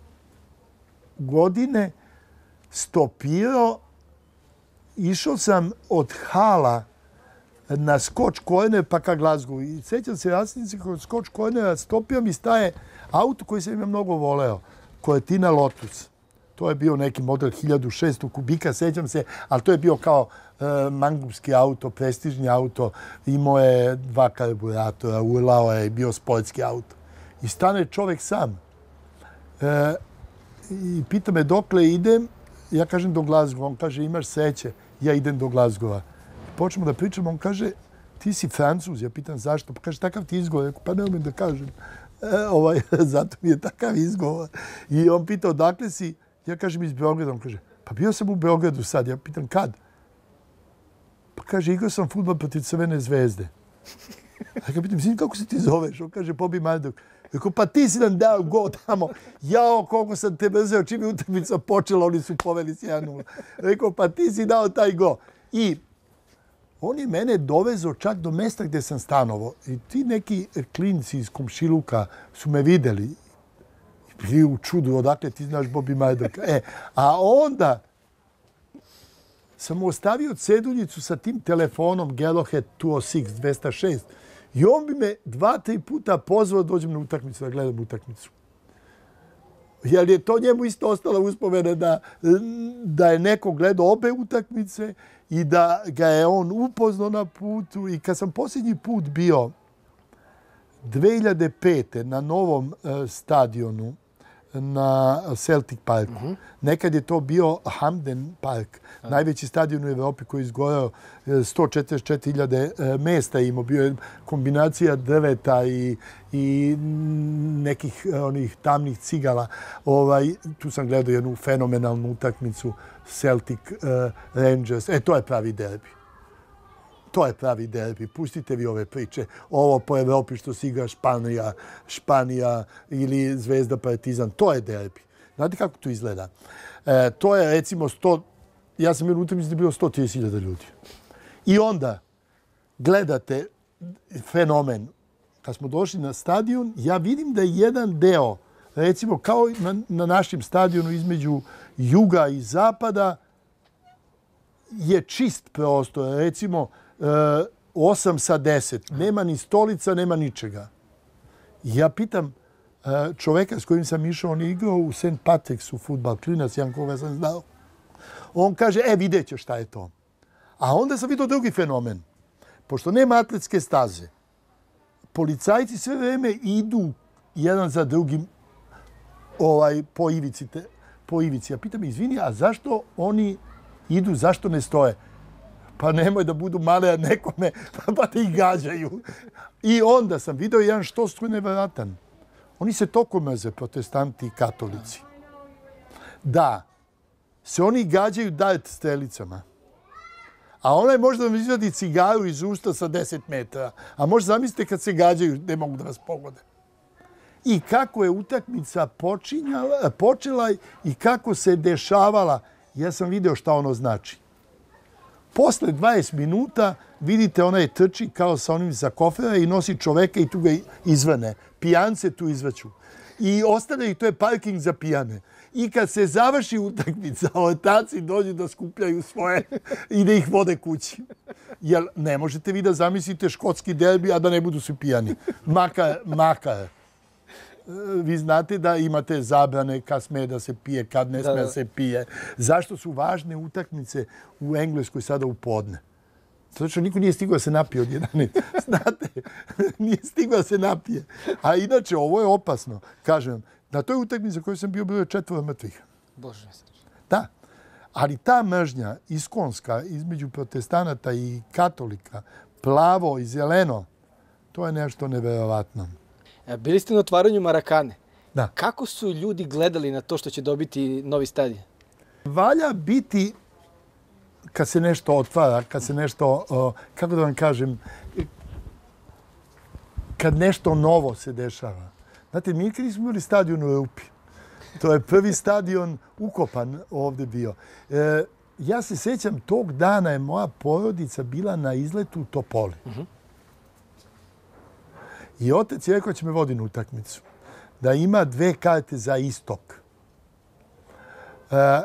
godine stopirao. Išao sam od Hala na Scotch Corner pa ka Glasgow. I sećam se rasnici kod Scotch Cornera, stopio mi staje auto koji sam ima mnogo voleo. Cortina Lotus. To je bio neki model hiljadu šesto kubika, sećam se, ali to je bio kao e, mangupski auto, prestižni auto. Imao je dva karburatora, urlao je, bio sportski auto. I stane čovek sam. E, I pita me dokle idem. Ja kažem do Glasgowa. On kaže, imaš sreće. Ja idem do Glasgowa. Počnemo da pričamo. On kaže, ti si Francuz. Ja pitam zašto. Pa kaže, takav ti izgovor. Pa ne umem da kažem. E, ovaj, zato mi je takav izgovor. I on pita, odakle si? Ja kažem, iz Beograda. On kaže, pa bio sam u Beogradu sad. Ja pitam, kad? Pa kaže, igrao sam fudbal protiv Crvene zvezde. Ja ga pitam, sin, kako se ti zoveš? On kaže, Bobby Marduk. Rekao, pa ti si nam dao go tamo. Jao, koliko sam te mrzeo, čim je utakmica počela, oni su poveli s jedan nula. Rekao, pa ti si dao taj go. I on je mene dovezao čak do mesta gde sam stanovo. I ti neki klinci iz komšiluka su me videli. Bili u čudu, odakle ti znaš Bobby Marduk. E, a onda sam mu ostavio ceduljicu sa tim telefonom Gallohead dvesta šest. I on bi me dva, tri puta pozvao da dođem na utakmicu, da gledam utakmicu. Jer je to njemu isto ostala uspomena da, da je neko gledao obe utakmice i da ga je on upoznao na putu. I kad sam posljednji put bio dve hiljade pete na novom uh, stadionu, na Celtic Parku. Mm-hmm. Nekad je to bio Hamden Park, mm. najveći stadion u Evropi koji je izgorao sto četrdeset četiri hiljade mesta imao. Bio je kombinacija drveta i, i nekih onih tamnih cigala. Ovaj, tu sam gledao jednu fenomenalnu utakmicu Celtic uh, Rangers. E, to je pravi derbi. To je pravi derbi. Pustite vi ove priče. Ovo po Evropi što se igra Španija, Španija ili Zvezda Partizan. To je derbi. Znate kako to izgleda? E, to je recimo sto... Ja sam bio u utakmici da je bilo sto trideset hiljada ljudi. I onda gledate fenomen. Kad smo došli na stadion, ja vidim da je jedan deo, recimo kao na, na našem stadionu između juga i zapada, je čist prostor. Recimo, osam sa deset. Nema ni stolica, nema ničega. I ja pitam čoveka s kojim sam išao, on je igrao u Saint Patricksu fudbal, klinac, jedan koga sam znao. On kaže, e, vidjet ćeš šta je to. A onda sam vidio drugi fenomen. Pošto nema atletske staze, policajci sve vreme idu jedan za drugim ovaj, po ivici. Te, po ivici. Ja pitam, izvini, a zašto oni idu, zašto ne stoje? Pa nemoj da budu male nekome, pa da ih gađaju. I onda sam vidio jedan što su nevratan. Oni se toliko mrze, protestanti i katolici. Da se oni gađaju dart strelicama. A onaj može da vam izvadi cigaru iz usta sa deset metara. A možda zamislite kad se gađaju, ne mogu da vas pogode. I kako je utakmica počinjala, počela i kako se dešavala, ja sam vidio šta ono znači. Posle dvadeset minuta vidite onaj trči kao sa onim za kofera i nosi čoveka i tu ga izvrne. Pijance tu izvrću. I ostavljaju, to je parking za pijane. I kad se završi utakmica, ortaci dođu da skupljaju svoje i da ih vode kući. Jer ne možete vi da zamislite škotski derbi, a da ne budu svi pijani. Makar, makar. Vi znate da imate zabrane kad sme da se pije, kad ne sme da se pije. Zašto su važne utakmice u Engleskoj sada u podne? Zato što niko nije stigao da se napije od jedanaest. Znate, nije stigao da se napije. A inače, ovo je opasno. Kažem, na toj utakmici za kojoj sam bio, bilo je četvoro mrtvih. Bože. Da. Ali ta mržnja iskonska između protestanata i katolika, plavo i zeleno, to je nešto neverovatno. Bili ste na otvaranju Marakane. Da. Kako su ljudi gledali na to što će dobiti novi stadion? Valja biti kad se nešto otvara, kad se nešto, kako da vam kažem, kad nešto novo se dešava. Znate, mi nikad nismo imali stadion u Rupi. To je prvi stadion ukopan ovdje bio. E, ja se sjećam, tog dana je moja porodica bila na izletu u Topoli. Uh-huh. I otac je rekao da će me voditi na utakmicu. Da ima dve karte za istok. E,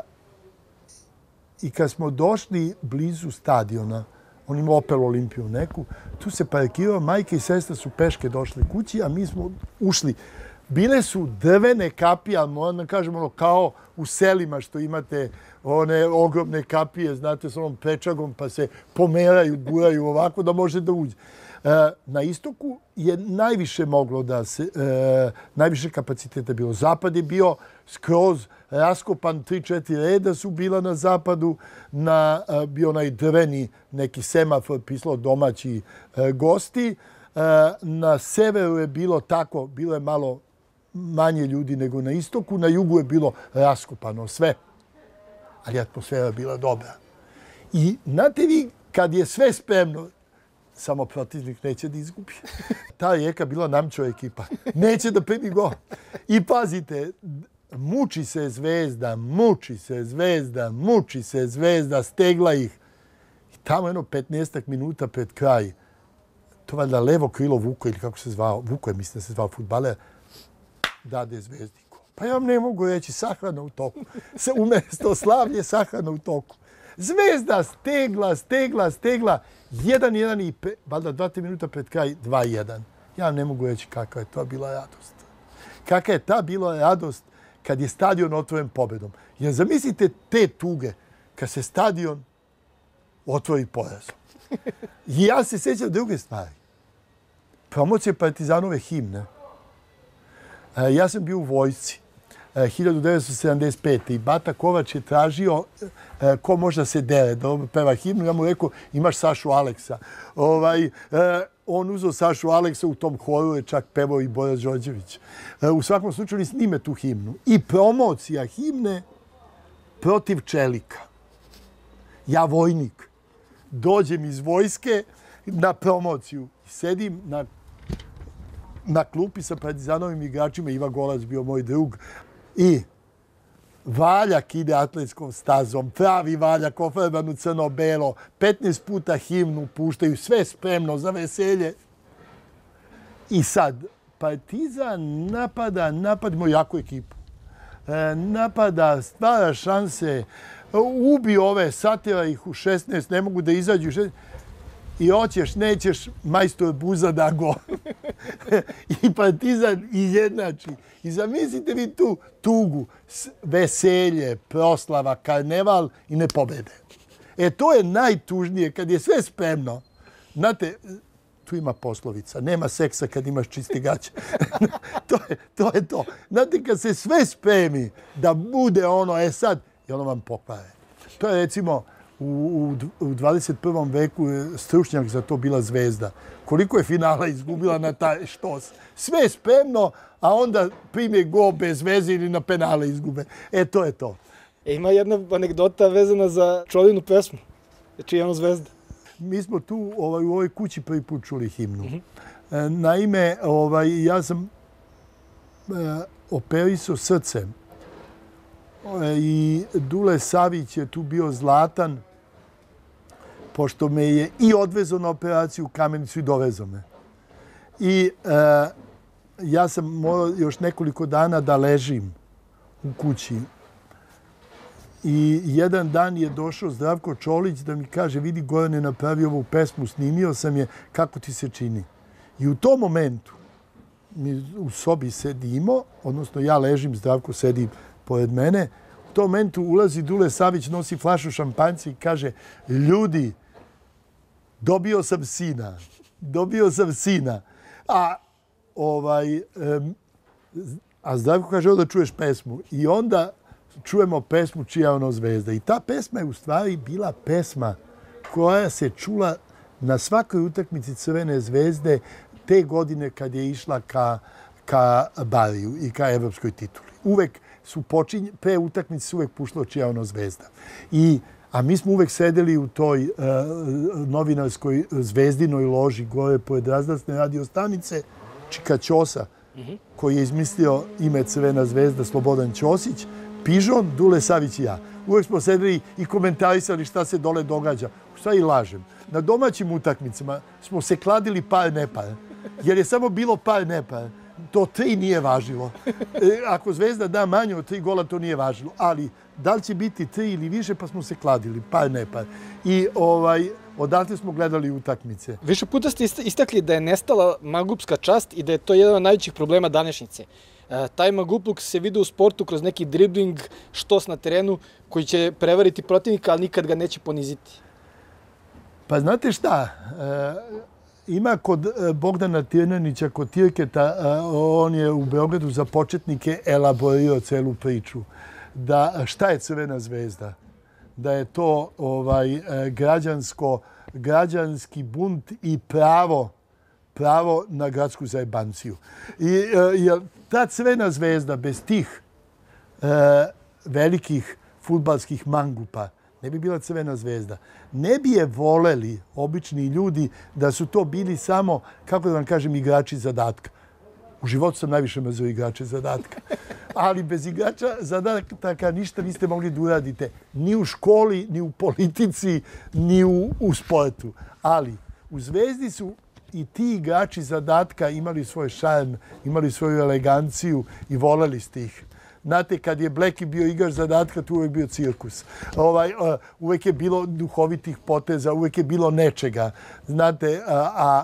I kad smo došli blizu stadiona, on ima Opel Olimpiju neku, tu se parkirao, majke i sestra su peške došli kući, a mi smo ušli. Bile su drvene kapije, ali moram da kažem ono kao u selima što imate one ogromne kapije, znate, s onom pečagom, pa se pomeraju, guraju ovako da može da uđe. Na istoku je najviše moglo da se, najviše kapaciteta bilo. Zapad je bio skroz raskopan, tri četiri reda su bila na zapadu, na, bio onaj drveni neki semafor, pisalo domaći gosti. Na severu je bilo tako, bilo je malo manje ljudi nego na istoku, na jugu je bilo raskopano sve, ali atmosfera je bila dobra. I znate vi, kad je sve spremno, samo protivnik neće da izgubi. Ta Rijeka bila Namčeva ekipa. Neće da primi gol. I pazite, muči se Zvezda, muči se Zvezda, muči se Zvezda, stegla ih. I tamo jedno petnaestak minuta pred kraj, to valjda levo krilo Vuko, ili kako se zvao, Vuko je mislim da se zvao fudbaler, dade Zvezdiku. Pa ja vam ne mogu reći sahrana u toku. Umjesto slavlje sahrana u toku. Zvezda stegla, stegla, stegla. jedan jedan i valjda dva tri minuta pred kraj dva jedan. Ja ne mogu reći kakva je to bila radost. Kakva je ta bila radost kad je stadion otvoren pobedom. Jer zamislite te tuge kad se stadion otvori porazom. I ja se sjećam druge stvari. Promocije Partizanove himne. Ja sam bio u vojsci hiljadu devetsto sedamdeset pete. i Bata Kovač je tražio ko može da se dere, da peva himnu. Ja mu rekao, imaš Sašu Aleksa. Ovaj, on uzeo Sašu Aleksa, u tom horu je čak pevao i Bora Đorđević. U svakom slučaju oni snime tu himnu. I promocija himne protiv čelika. Ja vojnik. Dođem iz vojske na promociju. Sedim na na klupi sa Partizanovim igračima, Iva Golac bio moj drug, i Valjak ide atletskom stazom, pravi Valjak, ofarban u crno-belo, petnaest puta himnu puštaju, sve spremno za veselje. I sad, Partizan napada, napadimo jaku ekipu. E, napada, stvara šanse, ubi ove, satira ih u šesnaest, ne mogu da izađu u šesnaest. I hoćeš, nećeš, majstor Buza da gol. I Partizan izjednači. I zamislite vi tu tugu, veselje, proslava, karneval i ne pobede. E to je najtužnije, kad je sve spremno. Znate, tu ima poslovica, nema seksa kad imaš čiste gaće. to, je, to je to. Znate, kad se sve spremi da bude ono, e sad, i ono vam pokvare. To je recimo, U, u dvadeset prvom veku je stručnjak za to bila Zvezda. Koliko je finala izgubila na taj štos. Sve spremno, a onda prime go bez veze ili na penale izgube. E, to je to. E, ima jedna anegdota vezana za Čolinu pesmu. Čija je ono Zvezda? Mi smo tu ovaj, u ovoj kući prvi put čuli himnu. Uh-huh. Naime, ovaj, ja sam e, operisao srce. I Dule Savić je tu bio zlatan, pošto me je i odvezao na operaciju u Kamenicu i dovezao me. I e, ja sam morao još nekoliko dana da ležim u kući. I jedan dan je došao Zdravko Čolić da mi kaže, vidi, Goran je napravio ovu pesmu, snimio sam je, kako ti se čini? I u tom momentu mi u sobi sedimo, odnosno ja ležim, Zdravko sedi pored mene. U tom momentu ulazi Dule Savić, nosi flašu šampanjca i kaže, ljudi, dobio sam sina. Dobio sam sina. A, ovaj, a Zdravko kaže, da čuješ pesmu. I onda čujemo pesmu Čija je ono Zvezda. I ta pesma je u stvari bila pesma koja se čula na svakoj utakmici Crvene Zvezde te godine kad je išla ka, ka Bariju i ka evropskoj tituli. Uvek su počinje, pre utakmice su uvek puštalo Čija je ono Zvezda. I A mi smo uvek sedeli u toj uh, novinarskoj zvezdinoj loži gore pored razglasne radio stanice Čika Ćosa, mm-hmm. koji je izmislio ime Crvena zvezda, Slobodan Ćosić, Pižon, Dule Savić i ja. Uvek smo sedeli i komentarisali šta se dole događa. Šta i lažem. Na domaćim utakmicama smo se kladili par nepar, jer je samo bilo par nepar. To tri nije važilo. E, ako Zvezda da manje od tri gola, to nije važilo. Ali da li će biti tri ili više, pa smo se kladili, par nepar. I ovaj, odatle smo gledali utakmice. Više puta ste istakli da je nestala magupska čast i da je to jedan od najvećih problema današnjice. E, taj magupluk se vidi u sportu kroz neki dribling, štos na terenu, koji će prevariti protivnika, ali nikad ga neće poniziti. Pa znate šta? E, Ima kod Bogdana Tirnanića, kod Tirketa, on je u Beogradu za početnike elaborirao celu priču. Da šta je Crvena zvezda? Da je to ovaj, građansko, građanski bunt i pravo, pravo na gradsku zajebanciju. I jer ta Crvena zvezda bez tih e, velikih fudbalskih mangupa ne bi bila Crvena zvezda. Ne bi je voleli obični ljudi da su to bili samo, kako da vam kažem, igrači zadatka. U životu sam najviše mrzio igrače zadatka. Ali bez igrača zadataka ništa niste mogli da uradite. Ni u školi, ni u politici, ni u, u sportu. Ali u Zvezdi su i ti igrači zadatka imali svoj šarm, imali svoju eleganciju i voleli ste ih. Znate, kad je Bleki bio igrač zadatka, tu uvek bio cirkus. Ovaj, uvek je bilo duhovitih poteza, uvek je bilo nečega. Znate, a, a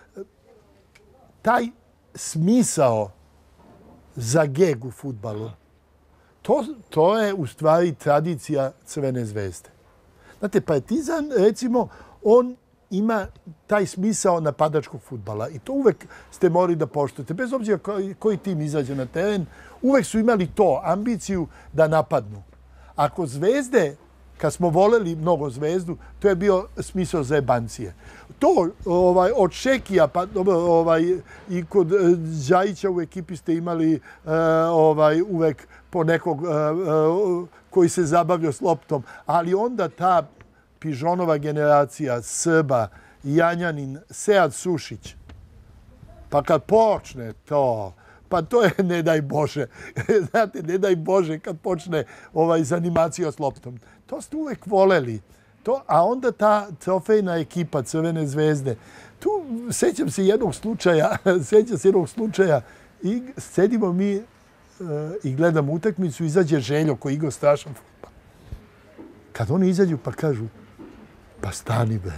taj smisao za geg u fudbalu, to, to je u stvari tradicija Crvene zvezde. Znate, Partizan, recimo, on ima taj smisao napadačkog fudbala i to uvek ste morali da poštujete. Bez obzira koji, koji tim izađe na teren, uvek su imali to, ambiciju da napadnu. Ako Zvezde, kad smo voleli mnogo Zvezdu, to je bio smisao zajebancije. To ovaj, od Šekija, pa ovaj, i kod Đajića u ekipi ste imali uh, ovaj, uvek po nekog uh, uh, koji se zabavljao s loptom, ali onda ta Pižonova generacija, Srba, Janjanin, Sead Sušić. Pa kad počne to, pa to je ne daj Bože. Znate, ne daj Bože kad počne ovaj, animacija s loptom. To ste uvek voleli. To, a onda ta trofejna ekipa Crvene zvezde. Tu sećam se jednog slučaja, sećam se jednog slučaja i sedimo mi uh, i gledamo utakmicu, izađe Željo koji igra strašan fudbal. Kad oni izađu pa kažu, pa stani bre.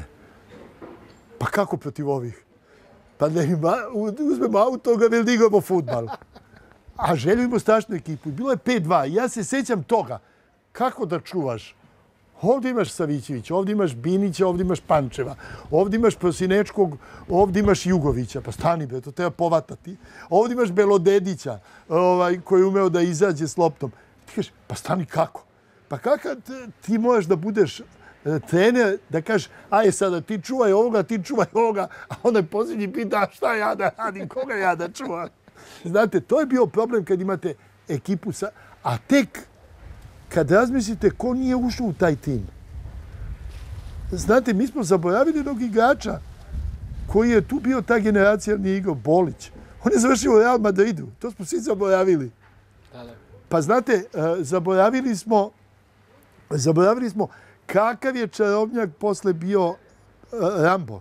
Pa kako protiv ovih? Pa da im uzmemo auto, ga ne igramo fudbal. A Željo ima strašnu ekipu. Bilo je pet dva. Ja se sećam toga. Kako da čuvaš? Ovdje imaš Savićević, ovdje imaš Binića, ovdje imaš Pančeva, ovdje imaš Prosinečkog, ovdje imaš Jugovića. Pa stani bre, to treba povatati. Ovdje imaš Belodedića, ovaj, koji je umeo da izađe s loptom. Ti kažeš, pa stani kako? Pa kako ti možeš da budeš trener, da kažeš, aj sada ti čuvaj ovoga, ti čuvaj ovoga, a onaj posljednji pita šta ja da radim, koga ja da čuvam. Znate, to je bio problem kad imate ekipu sa... A tek kad razmislite ko nije ušao u taj tim. Znate, mi smo zaboravili jednog igrača koji je tu bio ta generacija, nije igrao, Bolić. On je završio u Real Madridu. To smo svi zaboravili. Pa znate, zaboravili smo, zaboravili smo kakav je čarovnjak posle bio Rambo.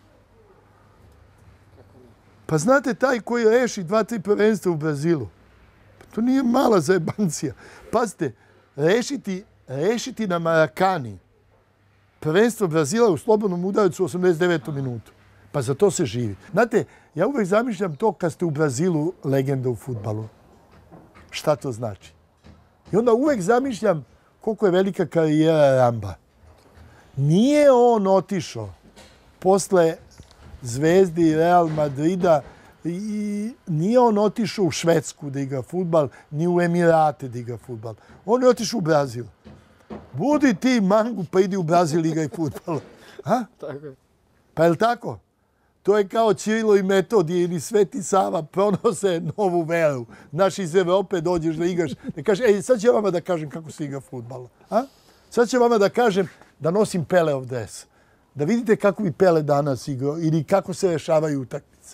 Pa znate, taj koji reši dva, tri prvenstva u Brazilu. Pa to nije mala zajebancija. Pazite, rešiti, rešiti na Marakani prvenstvo Brazila u slobodnom udarcu u osamdeset devetom minutu. Pa za to se živi. Znate, ja uvek zamišljam to kad ste u Brazilu legenda u fudbalu. Šta to znači? I onda uvek zamišljam koliko je velika karijera Ramba. Nije on otišao posle Zvezde i Real Madrida i nije on otišao u Švedsku da igra fudbal, ni u Emirate da igra fudbal. On je otišao u Brazil. Budi ti mangu pa idi u Brazil i igraj fudbal. Ha? Tako je. Pa je li tako? To je kao Ćirilo i Metodije ili Sveti Sava pronose novu veru. Znaš, iz Evrope dođeš da igraš, da kažeš, ej, sad ću ja vama da kažem kako se igra fudbal. A? Sad ću vama da kažem da nosim Peleov dres. Da vidite kako bi Pele danas igrao ili kako se rešavaju utakmice.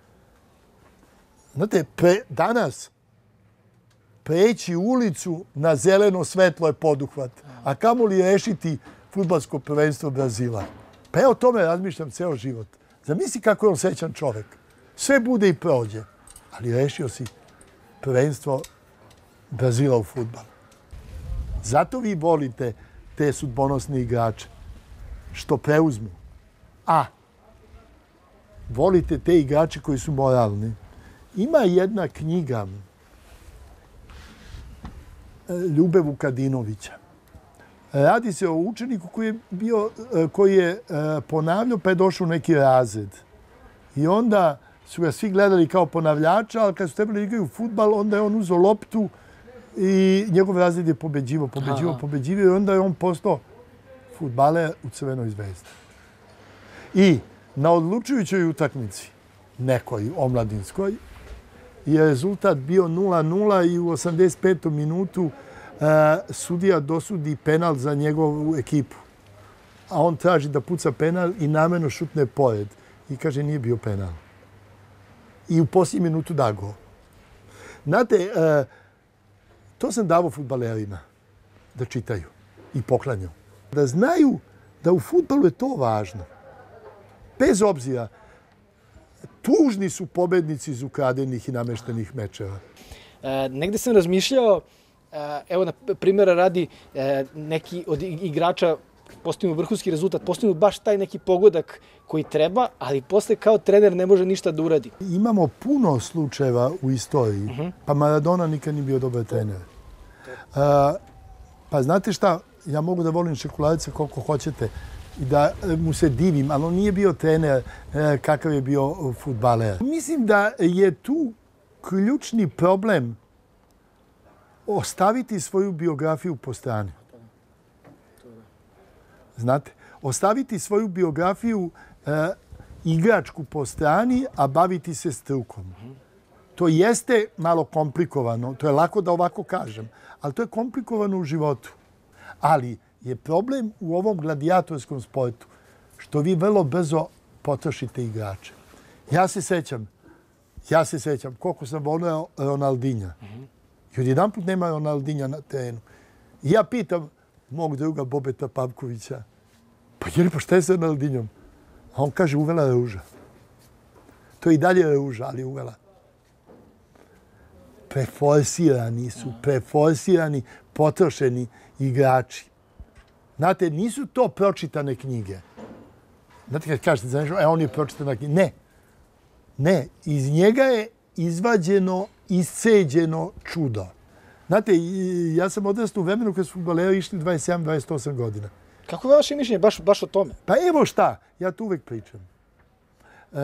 Znate, pre, danas preći ulicu na zeleno svetlo je poduhvat, a kamo li rešiti fudbalsko prvenstvo Brazila? Pa ja o tome razmišljam ceo život. Zamisli kako je on srećan čovek. Sve bude i prođe, ali rešio si prvenstvo Brazila u fudbalu. Zato vi volite te sudbonosne igrače, što preuzmu. A, volite te igrače koji su moralni. Ima jedna knjiga Ljube Vukadinovića. Radi se o učeniku koji je, bio, koji je ponavljao pa je došao u neki razred. I onda su ga svi gledali kao ponavljača, ali kad su trebali igraju fudbal, onda je on uzeo loptu i njegov razred je pobeđivo, pobeđivo, pobeđivo i onda je on postao fudbaler u Crvenoj zvezdi. I na odlučujućoj utakmici, nekoj omladinskoj, je rezultat bio nula nula i u osamdeset petom minutu uh, sudija dosudi penal za njegovu ekipu. A on traži da puca penal i namerno šutne pored. I kaže nije bio penal. I u posljednju minutu da gol. Znate, uh, to sam davo fudbalerima da čitaju i poklanjaju. Da znaju da u fudbalu je to važno. Bez obzira, tužni su pobednici iz ukradenih i nameštenih mečeva. E, negde sam razmišljao, e, evo na primjera radi, e, neki od igrača postignu vrhunski rezultat, postignu baš taj neki pogodak koji treba, ali posle kao trener ne može ništa da uradi. Imamo puno slučajeva u istoriji, uh -huh. pa Maradona nikad nije bio dobar trener. E, pa znate šta, ja mogu da volim šokoladice koliko hoćete, i da mu se divim, ali on nije bio trener kakav je bio fudbaler. Mislim da je tu ključni problem ostaviti svoju biografiju po strani. Znate, ostaviti svoju biografiju e, igračku po strani, a baviti se strukom. To jeste malo komplikovano, to je lako da ovako kažem, ali to je komplikovano u životu. Ali je problem u ovom gladijatorskom sportu što vi vrlo brzo potrošite igrače. Ja se sećam, ja se sećam koliko sam voleo Ronaldinha. I odjedan put nema Ronaldinha na terenu. I ja pitam mog druga Bobeta Pavkovića, pa jeli pa šta je sa Ronaldinhom? A on kaže uvela ruža. To je i dalje ruža, ali uvela. Preforsirani su, preforsirani, potrošeni igrači. Znate, nisu to pročitane knjige. Znate, kad kažete za nešto, e, on je pročitana knjiga. Ne. Ne. Iz njega je izvađeno, isceđeno čudo. Znate, ja sam odrastao u vremenu kad su fudbaleri išli dvadeset sedam dvadeset osam godina. Kako je vaše mišljenje baš, baš o tome? Pa evo šta, ja to uvek pričam. E,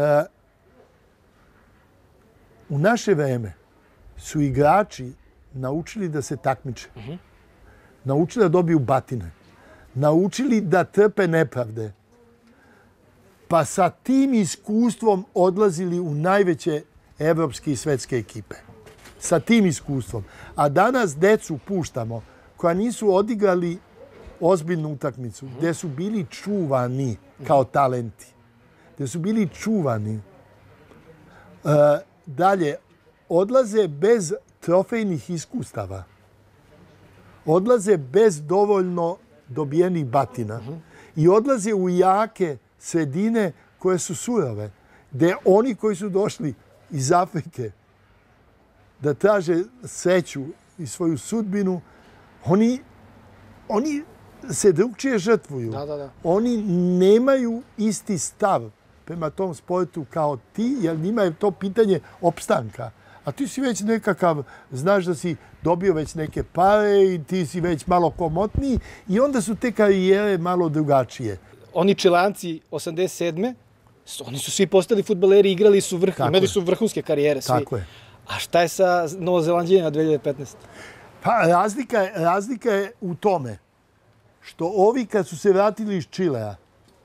u naše vreme su igrači naučili da se takmiče. Uh -huh. Naučili da dobiju batine. Naučili da trpe nepravde. Pa sa tim iskustvom odlazili u najveće evropske i svetske ekipe. Sa tim iskustvom. A danas decu puštamo koja nisu odigrali ozbiljnu utakmicu, gde su bili čuvani kao talenti. Gde su bili čuvani. E, dalje, odlaze bez trofejnih iskustava. Odlaze bez dovoljno dobijenih batina. Uh -huh. I odlaze u jake sredine koje su surove. Gde oni koji su došli iz Afrike da traže sreću i svoju sudbinu, oni, oni se drugčije žrtvuju. Da, da, da. Oni nemaju isti stav prema tom sportu kao ti, jer njima je to pitanje opstanka. A ti si već nekakav, znaš da si dobio već neke pare i ti si već malo komotniji i onda su te karijere malo drugačije. Oni Čilanci osamdeset sedme oni su svi postali fudbaleri, igrali su vrh, imali su vrhunske karijere svi. Tako je. A šta je sa Novozelanđanima dve hiljade petnaeste? Pa razlika je, razlika je u tome što ovi kad su se vratili iz Čilea,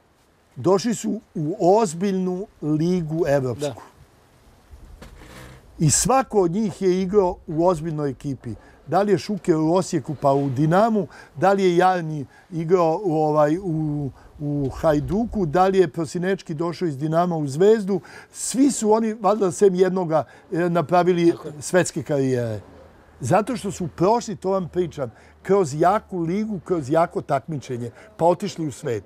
došli su u ozbiljnu ligu evropsku. I svako od njih je igrao u ozbiljnoj ekipi. Da li je Šuker u Osijeku pa u Dinamu, da li je Jarni igrao u, ovaj, u, u Hajduku, da li je Prosinečki došao iz Dinama u Zvezdu. Svi su oni, valjda sem jednoga, napravili svetske karijere. Zato što su prošli, to vam pričam, kroz jaku ligu, kroz jako takmičenje, pa otišli u svet.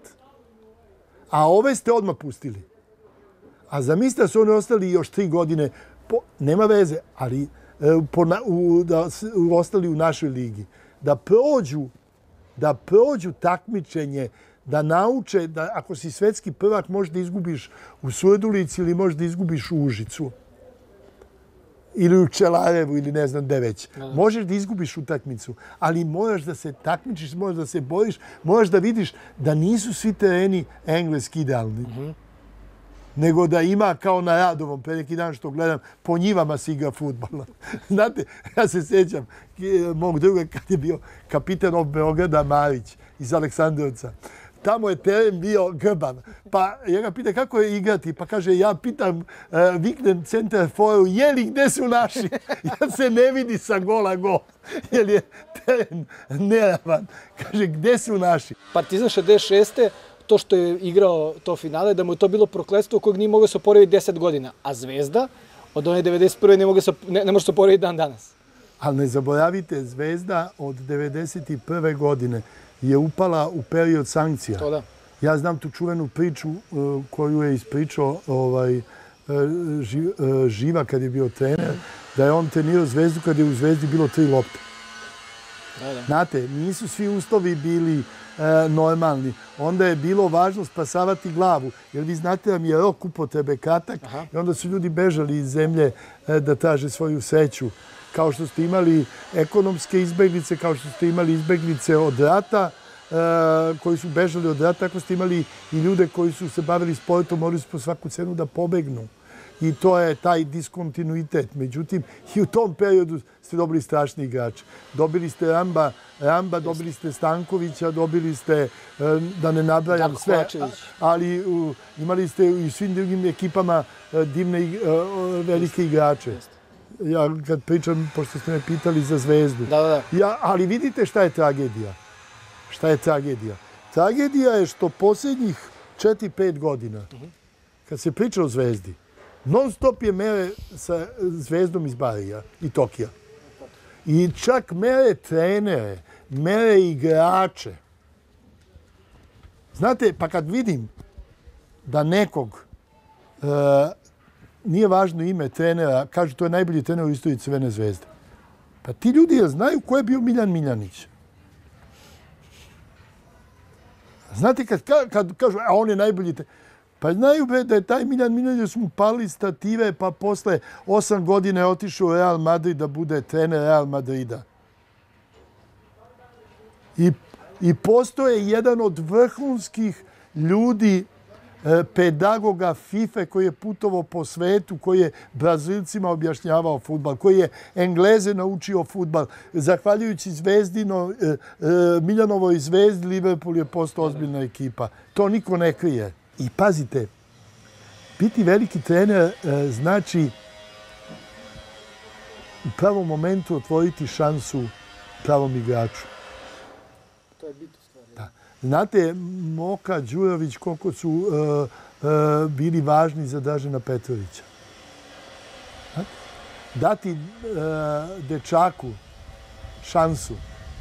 A ove ste odmah pustili. A zamislite da su oni ostali još tri godine, po, nema veze, ali po, u, da u, ostali u našoj ligi. Da prođu, da prođu takmičenje, da nauče da ako si svetski prvak možeš da izgubiš u Surdulici ili možeš da izgubiš u Užicu. Ili u Čelarevu ili ne znam gde već. Možeš da izgubiš utakmicu, ali moraš da se takmičiš, moraš da se boriš, moraš da vidiš da nisu svi tereni engleski idealni. Mm-hmm. Nego da ima kao na Radovom, pre neki dan što gledam, po njivama se igra fudbala. Znate, ja se sjećam mog druga kad je bio kapitan od Beograda Marić iz Aleksandrovca. Tamo je teren bio grbav. Pa ja ga pita kako je igrati. Pa kaže, ja pitam, uh, viknem centar foru, je li gde su naši? Ja se ne vidi sa gola gol. Jer je teren neravan. Kaže, gde su naši? Partizan šezdeset šeste to što je igrao to finale, da mu je to bilo prokletstvo kojeg nije mogao se oporaviti deset godina. A Zvezda od one devedeset prve ne, ne, ne može se oporaviti dan danas. Ali ne zaboravite, Zvezda od devedeset prve godine je upala u period sankcija. To da. Ja znam tu čuvenu priču uh, koju je ispričao ovaj, uh, ži, uh, Živa kad je bio trener, da je on trenirao Zvezdu kad je u Zvezdi bilo tri lopte. Da, da. Znate, nisu svi uslovi bili uh, normalni. Onda je bilo važno spasavati glavu. Jer vi znate da mi je rok upotrebe kratak. Aha. I onda su ljudi bežali iz zemlje uh, da traže svoju sreću. Kao što ste imali ekonomske izbeglice, kao što ste imali izbeglice od rata, e, koji su bežali od rata, tako ste imali i ljude koji su se bavili sportom, morali su po svaku cenu da pobegnu. I to je taj diskontinuitet. Međutim, i u tom periodu ste dobili strašni igrače. Dobili ste Ramba, Ramba dobili ste Stankovića, dobili ste, e, da ne nabrajam sve, ali u, imali ste i svim drugim ekipama e, divne, e, velike igrače. Ja kad pričam, pošto ste me pitali za Zvezdu. Da, da. Ja, ali vidite šta je tragedija. Šta je tragedija? Tragedija je što posljednjih četiri pet godina, uh-huh. kad se priča o Zvezdi, non stop je mere sa Zvezdom iz Barija i Tokija. I čak mere trenere, mere igrače. Znate, pa kad vidim da nekog uh, nije važno ime trenera, kažu to je najbolji trener u istoriji Crvene Zvezde. Pa ti ljudi ja znaju ko je bio Miljan Miljanić. Znate kad, kad kažu, a on je najbolji trener. Pa znaju be da je taj Miljan Miljanić su mu pali stative, pa posle osam godina je otišao u Real Madrid da bude trener Real Madrida. I, i postoje jedan od vrhunskih ljudi, pedagoga FIFA koji je putovao po svetu, koji je Brazilcima objašnjavao fudbal, koji je Engleze naučio fudbal. Zahvaljujući Zvezdino, Miljanovoj Zvezdi, Liverpool je postao ozbiljna ekipa. To niko ne krije. I pazite, biti veliki trener znači u pravom momentu otvoriti šansu pravom igraču. To je bitno stvar. Da. Znate, Moka, Đurović, koliko su uh, uh, bili važni za Dražena Petrovića. Znate? Dati uh, dečaku šansu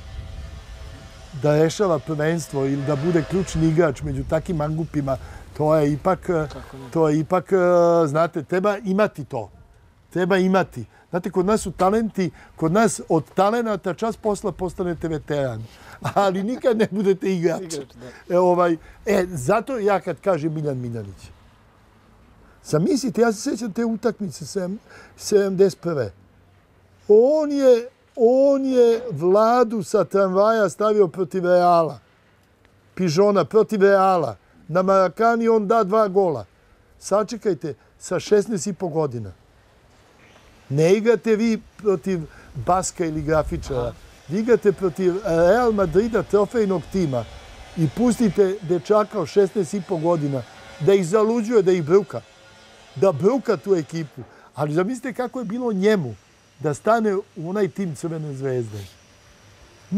da rešava prvenstvo ili da bude ključni igrač među takim mangupima, to je ipak, to je ipak, znate, treba imati to. Treba imati. Znate, kod nas su talenti, kod nas od talenata čas posla postanete veteran. Ali nikad ne budete igrač. E, ovaj, e, zato ja kad kažem Miljan Miljanić. Zamislite, ja se sjećam te utakmice sedamdeset prve. On je, on je Vladu sa tramvaja stavio protiv Reala. Pižona protiv Reala. Na Marakani on da dva gola. Sačekajte, sa šesnaest i po godina. Ne igrate vi protiv Baska ili grafičara. Vi igrate protiv Real Madrida, trofejnog tima i pustite dečaka od šesnaest i po godina da ih zaluđuje, da ih bruka. Da bruka tu ekipu. Ali zamislite kako je bilo njemu da stane u onaj tim Crvene zvezde. Hm?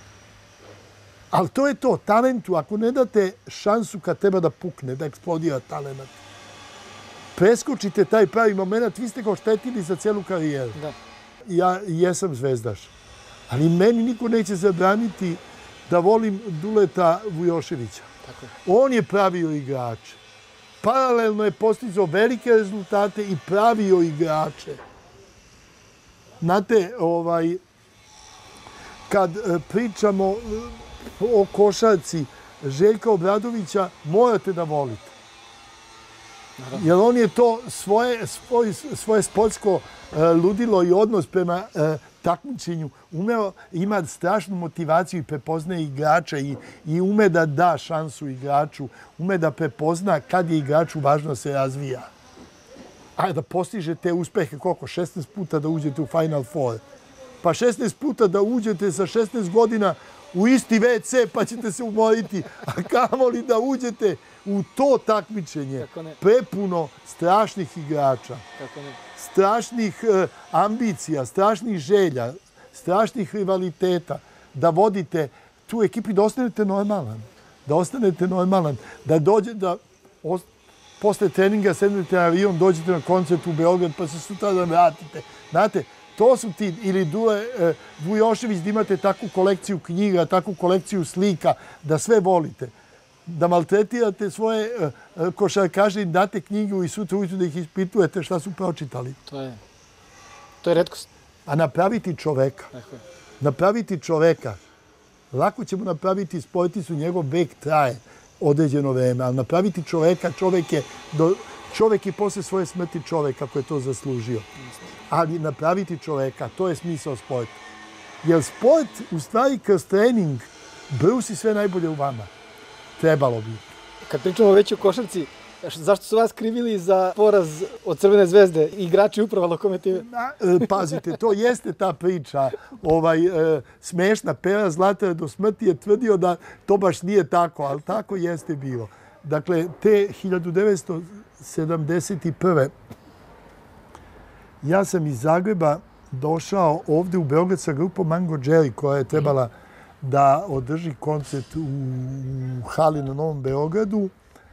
Ali to je to, talentu, ako ne date šansu kad treba da pukne, da eksplodira talent, preskočite taj pravi moment, vi ste ga oštetili za cijelu karijeru. Da. Ja jesam zvezdaš, ali meni niko neće zabraniti da volim Duleta Vujoševića. Tako je. On je pravio igrače. Paralelno je postizao velike rezultate i pravio igrače. Znate, ovaj, kad pričamo o košarci Željka Obradovića, morate da volite. Jer on je to svoje, svoje, svoje sportsko ludilo i odnos prema takmičenju umeo, ima strašnu motivaciju i prepoznaje igrača i, i ume da da šansu igraču, ume da prepozna kad je igraču važno da se razvija. A da postiže te uspehe, koliko? šesnaest puta da uđete u Final Four. Pa šesnaest puta da uđete sa šesnaest godina u isti ve ce pa ćete se umoriti, a kamoli da uđete u to takmičenje prepuno strašnih igrača, strašnih e, ambicija, strašnih želja, strašnih rivaliteta, da vodite tu ekipu i da ostanete normalan. Da ostanete normalan, da dođe, da os, posle treninga sednete na avion, dođete na koncert u Beograd pa se sutra da vratite. Znate, to su ti, ili Dule e, Vujošević, da imate takvu kolekciju knjiga, takvu kolekciju slika, da sve volite. Da maltretirate svoje e, košarkaše i date knjigu i sutra ujutru da ih ispitujete šta su pročitali. To je, to je retkost. A napraviti čoveka, napraviti čoveka, lako ćemo napraviti sportistu, njegov vek traje određeno vreme, ali napraviti čoveka, čovek je, do, čovek je posle svoje smrti čovek, kako je to zaslužio. Ali napraviti čoveka, to je smisao sporta. Jer sport, u stvari, kroz trening, brusi sve najbolje u vama. Trebalo bi. Kad pričamo već o košarci, zašto su vas krivili za poraz od Crvene zvezde, igrači uprava Lokomotive? Pazite, to jeste ta priča. Ovaj, e, smešna. Pera Zlatar do smrti je tvrdio da to baš nije tako, ali tako jeste bilo. Dakle, te hiljadu devetsto sedamdeset prve. ja sam iz Zagreba došao ovdje u Beograd sa grupom Mango Jerry, koja je trebala da održi koncert u hali na Novom Beogradu,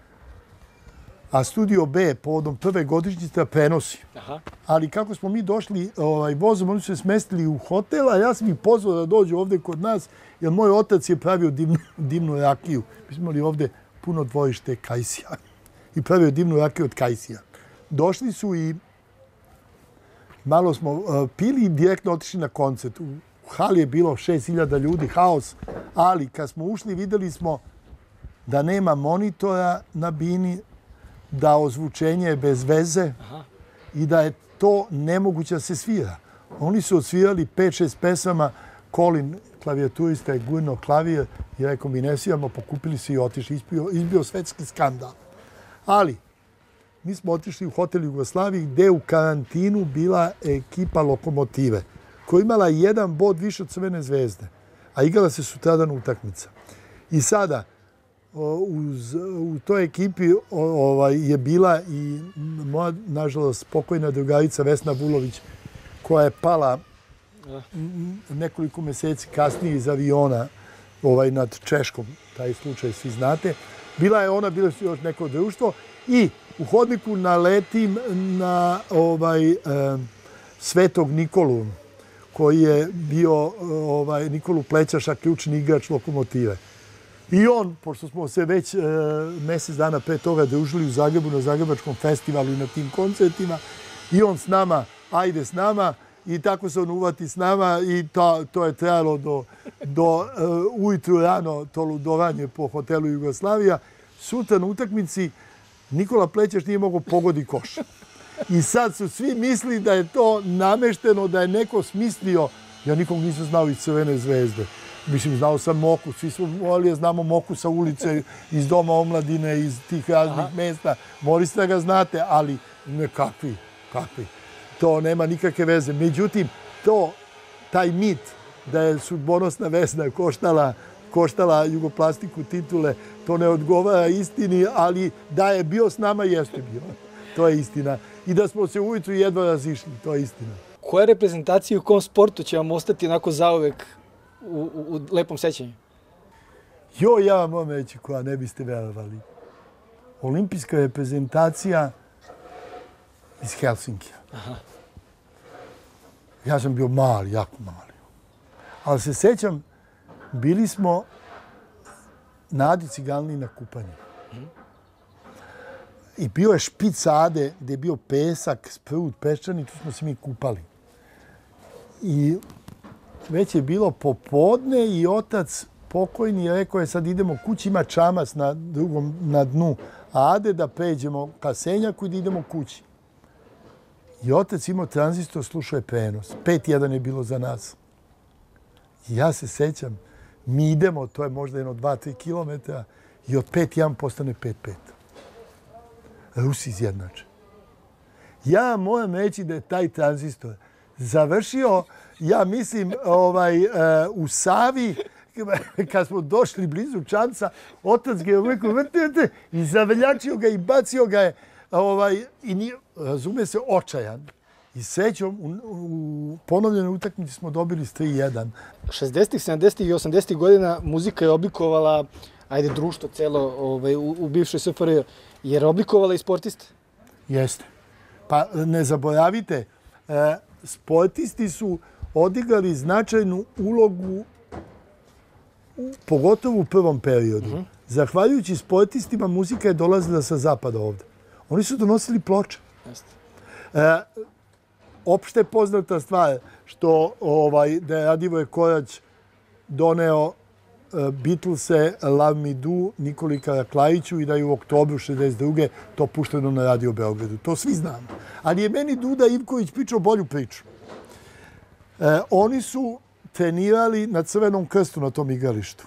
a Studio B povodom prve godišnjice prenosi. Aha. Ali kako smo mi došli ovaj, vozom, oni su se smestili u hotel, a ja sam ih pozvao da dođu ovdje kod nas, jer moj otac je pravio divnu, divnu rakiju. Mi smo imali ovdje puno dvorište kajsija i pravio divnu rakiju od kajsija. Došli su i malo smo uh, pili i direktno otišli na koncert. U hali je bilo šest hiljada ljudi, haos, ali kad smo ušli vidjeli smo da nema monitora na bini, da ozvučenje je bez veze. Aha. I da je to nemoguće da se svira. Oni su odsvirali pet šest pesama, Colin, klavijaturista, je gurno klavir i rekao mi ne sviramo, pokupili se i otišli. Izbio, izbio svetski skandal. Ali, mi smo otišli u hotel Jugoslaviji gde u karantinu bila ekipa Lokomotive, koja je imala jedan bod više od Crvene zvezde, a igrala se sutradan utakmica. I sada, Uz, u toj ekipi ovaj, je bila i moja, nažalost, pokojna drugarica Vesna Vulović, koja je pala nekoliko meseci kasnije iz aviona ovaj, nad Češkom, taj slučaj svi znate. Bila je ona, bilo su još neko društvo i u hodniku naletim na ovaj, eh, Svetog Nikolu, koji je bio ovaj, Nikolu Plećaša, ključni igrač Lokomotive. I on, pošto smo se već e, mjesec dana pre toga družili u Zagrebu na Zagrebačkom festivalu i na tim koncertima, i on s nama, ajde s nama, i tako se on uvati s nama i to, to je trajalo do, do e, ujutru rano, to ludovanje po hotelu Jugoslavija. Sutra na utakmici Nikola Plećaš nije mogao pogodi koš. I sad su svi mislili da je to namešteno, da je neko smislio. Ja nikog nisam znao iz Crvene zvezde. Mislim, znao sam Moku, svi smo morali, znamo Moku sa ulice, iz Doma omladine, iz tih raznih Aha. mesta. Morate da ga znate, ali ne kakvi, kakvi. To nema nikakve veze. Međutim, to, taj mit da je sudbonosna Vesna koštala, koštala Jugoplastiku titule, to ne odgovara istini, ali da je bio s nama, jeste bio. To je istina. I da smo se ujutru jedva razišli, to je istina. Koja reprezentacija u kom sportu će vam ostati onako zauvek u, u, u lepom sećanju? Jo, ja vam moram reći koja ne biste verovali. Olimpijska reprezentacija iz Helsinkija. Aha. Ja sam bio mali, jako mali. Ali se sećam, bili smo na Adi Ciganliji na kupanju. I bio je špic Ade gdje je bio pesak, sprud, peščani, tu smo se mi kupali. I već je bilo popodne i otac pokojni je rekao je sad idemo kući, ima čamas na, drugom, na dnu Ade da pređemo ka Senjaku i da idemo kući. I otac imao tranzistor, slušao je prenos. pet jedan je bilo za nas. I ja se sećam, mi idemo, to je možda jedno dva tri kilometra, i od pet jedan postane pet pet. Rusi izjednače. Ja moram reći da je taj tranzistor završio, ja mislim, ovaj, uh, u Savi, kad smo došli blizu Čanca, otac ga je uvijek vrte i zaveljačio ga i bacio ga je, ovaj, i nije, razume se, očajan. I srećom, u, u ponovljenoj utakmici smo dobili s tri jedan. šezdesetih, sedamdesetih i osamdesetih godina muzika je oblikovala, ajde, društvo celo ovaj, u, u bivšoj S F R J. Jer oblikovala i sportiste? Jeste. Pa ne zaboravite, e, sportisti su odigrali značajnu ulogu, u, pogotovo u prvom periodu. Uh-huh. Zahvaljujući sportistima, muzika je dolazila sa zapada ovde. Oni su donosili ploče. Jeste. E, opšte poznata stvar što ovaj, da je Radivoje Korać doneo Beatlese Love Me Do Nikoli Karaklajiću i da je u oktobru šezdeset druge to pušteno na Radio Beogradu. To svi znamo. Ali je meni Duda Ivković pričao bolju priču. E, oni su trenirali na Crvenom krstu na tom igralištu.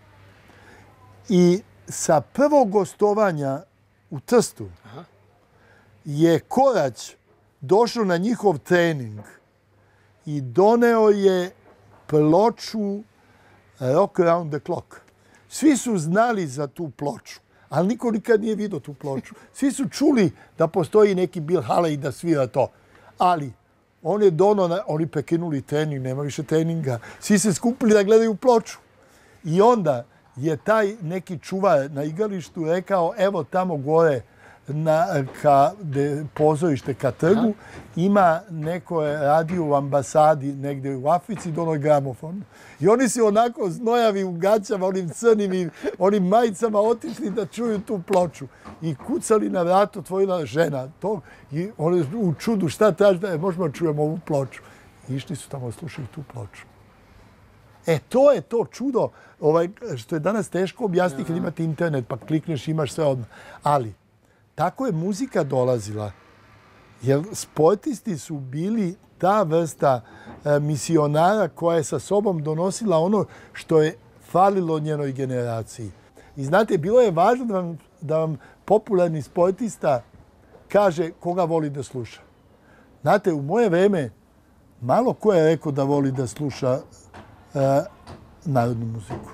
I sa prvog gostovanja u Trstu Aha. je Korać došao na njihov trening i doneo je ploču Rock Around the Clock. Svi su znali za tu ploču, ali niko nikad nije vidio tu ploču. Svi su čuli da postoji neki Bill Haley da svira to. Ali on je dono, oni prekinuli trening, nema više treninga. Svi se skupili da gledaju ploču. I onda je taj neki čuvar na igralištu rekao, evo tamo gore na ka, de, pozorište ka trgu, ima neko je radio u ambasadi negdje u Africi, dono gramofon. I oni se onako znojavi u gaćama, onim crnim i onim majicama otišli da čuju tu ploču. I kucali na vrat, otvorila žena. To, i oni u čudu šta traži, da možemo čujemo ovu ploču. I išli su tamo slušali tu ploču. E, to je to čudo ovaj, što je danas teško objasniti kad imate internet, pa klikneš, imaš sve odmah. Ali, tako je muzika dolazila, jer sportisti su bili ta vrsta e, misionara koja je sa sobom donosila ono što je falilo njenoj generaciji. I znate, bilo je važno da vam, da vam popularni sportista kaže koga voli da sluša. Znate, u moje vreme malo ko je rekao da voli da sluša e, narodnu muziku.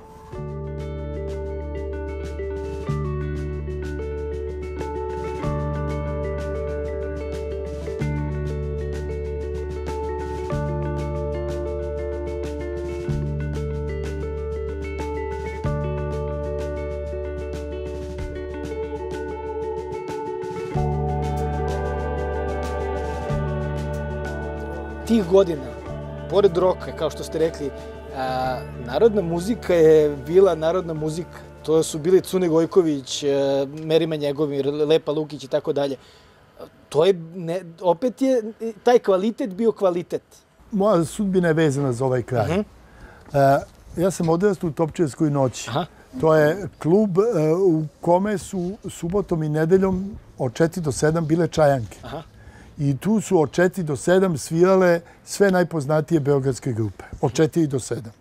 Tih godina, pored roka, kao što ste rekli, a, narodna muzika je bila narodna muzika. To su bili Cune Gojković, Merima Njegovir, Lepa Lukić i tako dalje. To je, ne, opet je taj kvalitet bio kvalitet. Moja sudbina je vezana za ovaj kraj. Uh-huh. a, ja sam odrastao u Topčevskoj noći. Aha. To je klub a, u kome su subotom i nedeljom od četiri do sedam bile čajanke. Aha. I tu su od četiri do sedam svirale sve najpoznatije beogradske grupe. Od četiri do sedam.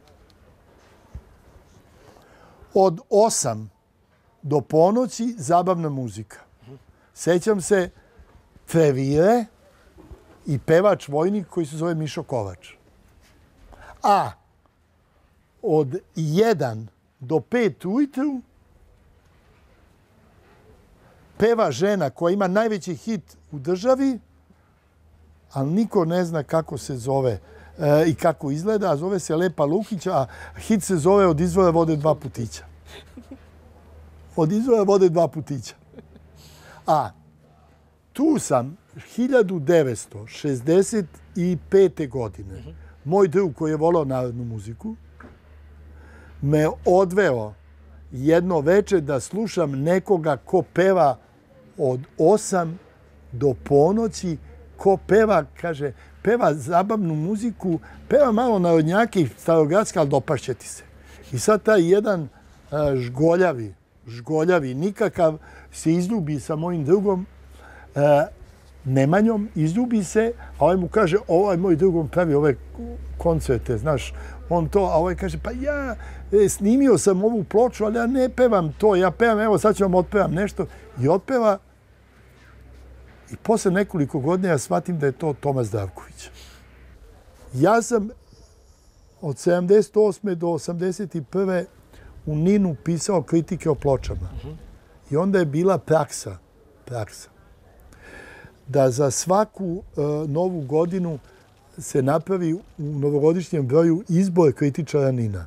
Od osam do ponoći zabavna muzika. Sećam se Trevire i pevač vojnik koji se zove Mišo Kovač. A od jedan do pet ujutru peva žena koja ima najveći hit u državi, ali niko ne zna kako se zove e, i kako izgleda. Zove se Lepa Lukić, a hit se zove Od izvora vode dva putića. Od izvora vode dva putića. A tu sam hiljadu devetsto šezdeset pete. godine, moj drug koji je volao narodnu muziku, me odveo jedno veče da slušam nekoga ko peva od osam do ponoći, ko peva, kaže, peva zabavnu muziku, peva malo narodnjake i starogradske, ali dopašće ti se. I sad taj jedan a, žgoljavi, žgoljavi, nikakav, se izljubi sa mojim drugom, a, Nemanjom, izljubi se, a ovaj mu kaže, ovaj moj drugom pravi ove koncerte, znaš, on to, a ovaj kaže, pa ja e, snimio sam ovu ploču, ali ja ne pevam to, ja pevam, evo sad ću vam otpevam nešto. I otpeva, i posle nekoliko godina ja shvatim da je to Toma Zdravković. Ja sam od sedamdeset osme do osamdeset prve u Ninu pisao kritike o pločama. I onda je bila praksa, praksa, da za svaku uh, novu godinu se napravi u novogodišnjem broju izbor kritičara Nina.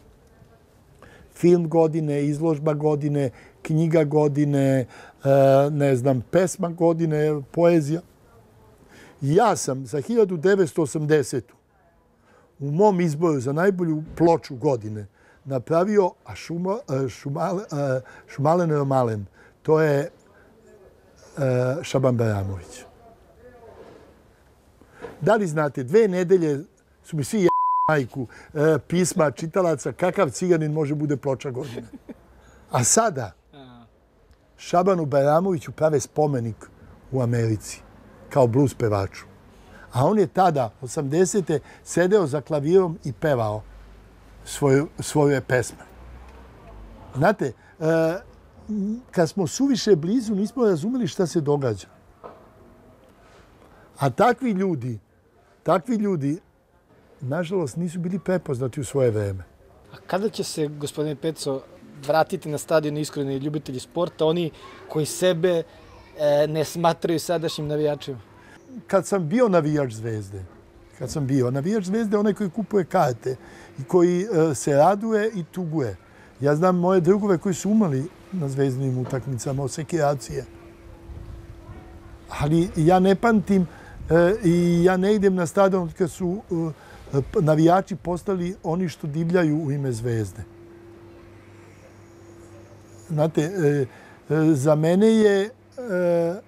Film godine, izložba godine, knjiga godine, uh, ne znam, pesma godine, poezija. Ja sam za hiljadu devetsto osamdesetu. u mom izboru za najbolju ploču godine napravio a šuma, šumale, Šumalen Romalen. To je Šaban Baramović. Da li znate, dve nedelje su mi svi je majku pisma čitalaca kakav ciganin može bude ploča godine. A sada Šabanu Baramoviću prave spomenik u Americi kao blues pevaču. A on je tada, osamdesete sedeo za klavirom i pevao svoju, svoje pesme. Znate, kad smo suviše blizu, nismo razumeli šta se događa. A takvi ljudi, takvi ljudi, nažalost, nisu bili prepoznati u svoje vreme. A kada će se, gospodine Peco, vratiti na stadion iskreni ljubitelji sporta, oni koji sebe e, ne smatraju sadašnjim navijačima? Kad sam bio navijač Zvezde, kad sam bio navijač Zvezde, onaj koji kupuje karte i koji e, se raduje i tuguje. Ja znam moje drugove koji su umrli na zvezdinim utakmicama od sekiracije. Ali ja ne pamtim e, i ja ne idem na stadion kad su e, navijači postali oni što divljaju u ime Zvezde. Znate, e, e, za mene je e,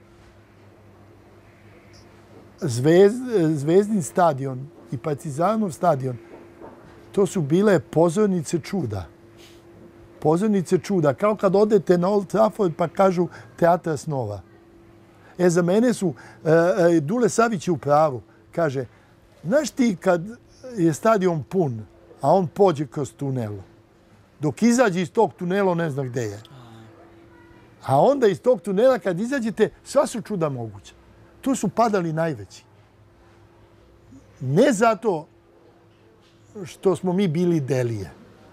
Zvezd, Zvezdin stadion i Partizanov stadion, to su bile pozornice čuda. Pozornice čuda. Kao kad odete na Old Trafford pa kažu teatra snova. E, za mene su, e, Dule Savić je u pravu. Kaže, znaš ti kad je stadion pun, a on pođe kroz tunel. Dok izađe iz tog tunela, ne zna gde je. A onda iz tog tunela kad izađete, sva su čuda moguća. Tu su padali najveći. Ne zato što smo mi bili delije,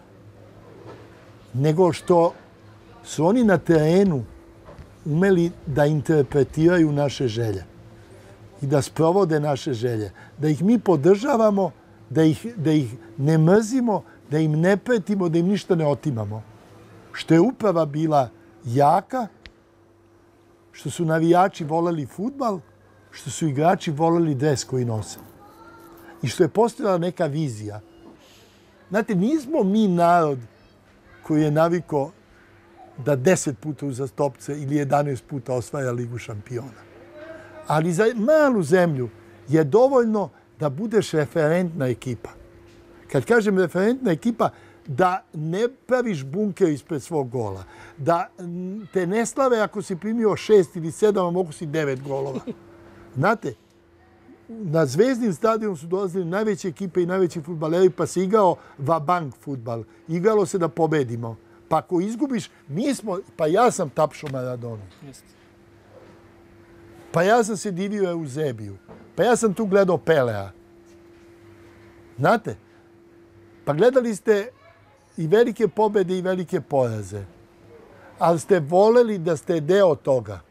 nego što su oni na terenu umeli da interpretiraju naše želje i da sprovode naše želje. Da ih mi podržavamo, da ih, da ih ne mrzimo, da im ne pretimo, da im ništa ne otimamo. Što je uprava bila jaka, što su navijači voleli fudbal, što su igrači voleli dres koji nose. I što je postojala neka vizija. Znate, nismo mi narod koji je naviko da deset puta uzastopce ili jedanaest puta osvaja Ligu šampiona. Ali za malu zemlju je dovoljno da budeš referentna ekipa. Kad kažem referentna ekipa, da ne praviš bunker ispred svog gola. Da te ne slave ako si primio šest ili sedam, a mogu si devet golova. Znate, na Zvezdin stadion su dolazili najveće ekipe i najveći fudbaleri, pa se igrao va-bank fudbal. Igralo se da pobedimo. Pa ako izgubiš, mi smo, pa ja sam tapšao Maradonu. Pa ja sam se divio Eusebiju. Pa ja sam tu gledao Pelea. Znate, pa gledali ste i velike pobede i velike poraze. Ali ste voleli da ste deo toga.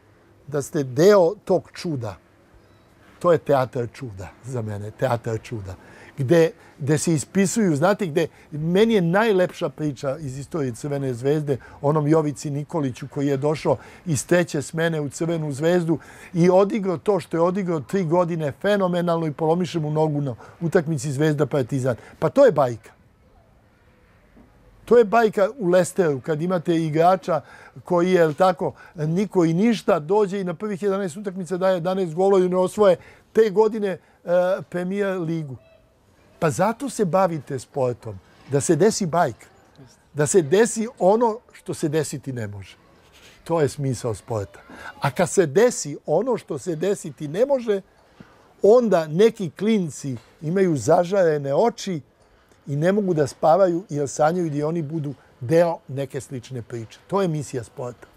da ste deo tog čuda. To je teatar čuda za mene, teatar čuda. Gde, gde se ispisuju, znate, gde meni je najlepša priča iz istorije Crvene zvezde, onom Jovici Nikoliću koji je došao iz treće smene u Crvenu zvezdu i odigrao to što je odigrao tri godine fenomenalno i polomiše mu nogu na utakmici Zvezda Partizan. Pa to je bajka. To je bajka u Lesteru, kad imate igrača koji je, tako, niko i ništa, dođe i na prvih jedanaest utakmica daje jedanaest golova i ne osvoje te godine uh, Premier ligu. Pa zato se bavite sportom, da se desi bajka, da se desi ono što se desiti ne može. To je smisao sporta. A kad se desi ono što se desiti ne može, onda neki klinci imaju zažarene oči i ne mogu da spavaju jer sanjaju da oni budu deo neke slične priče. To je misija sporta.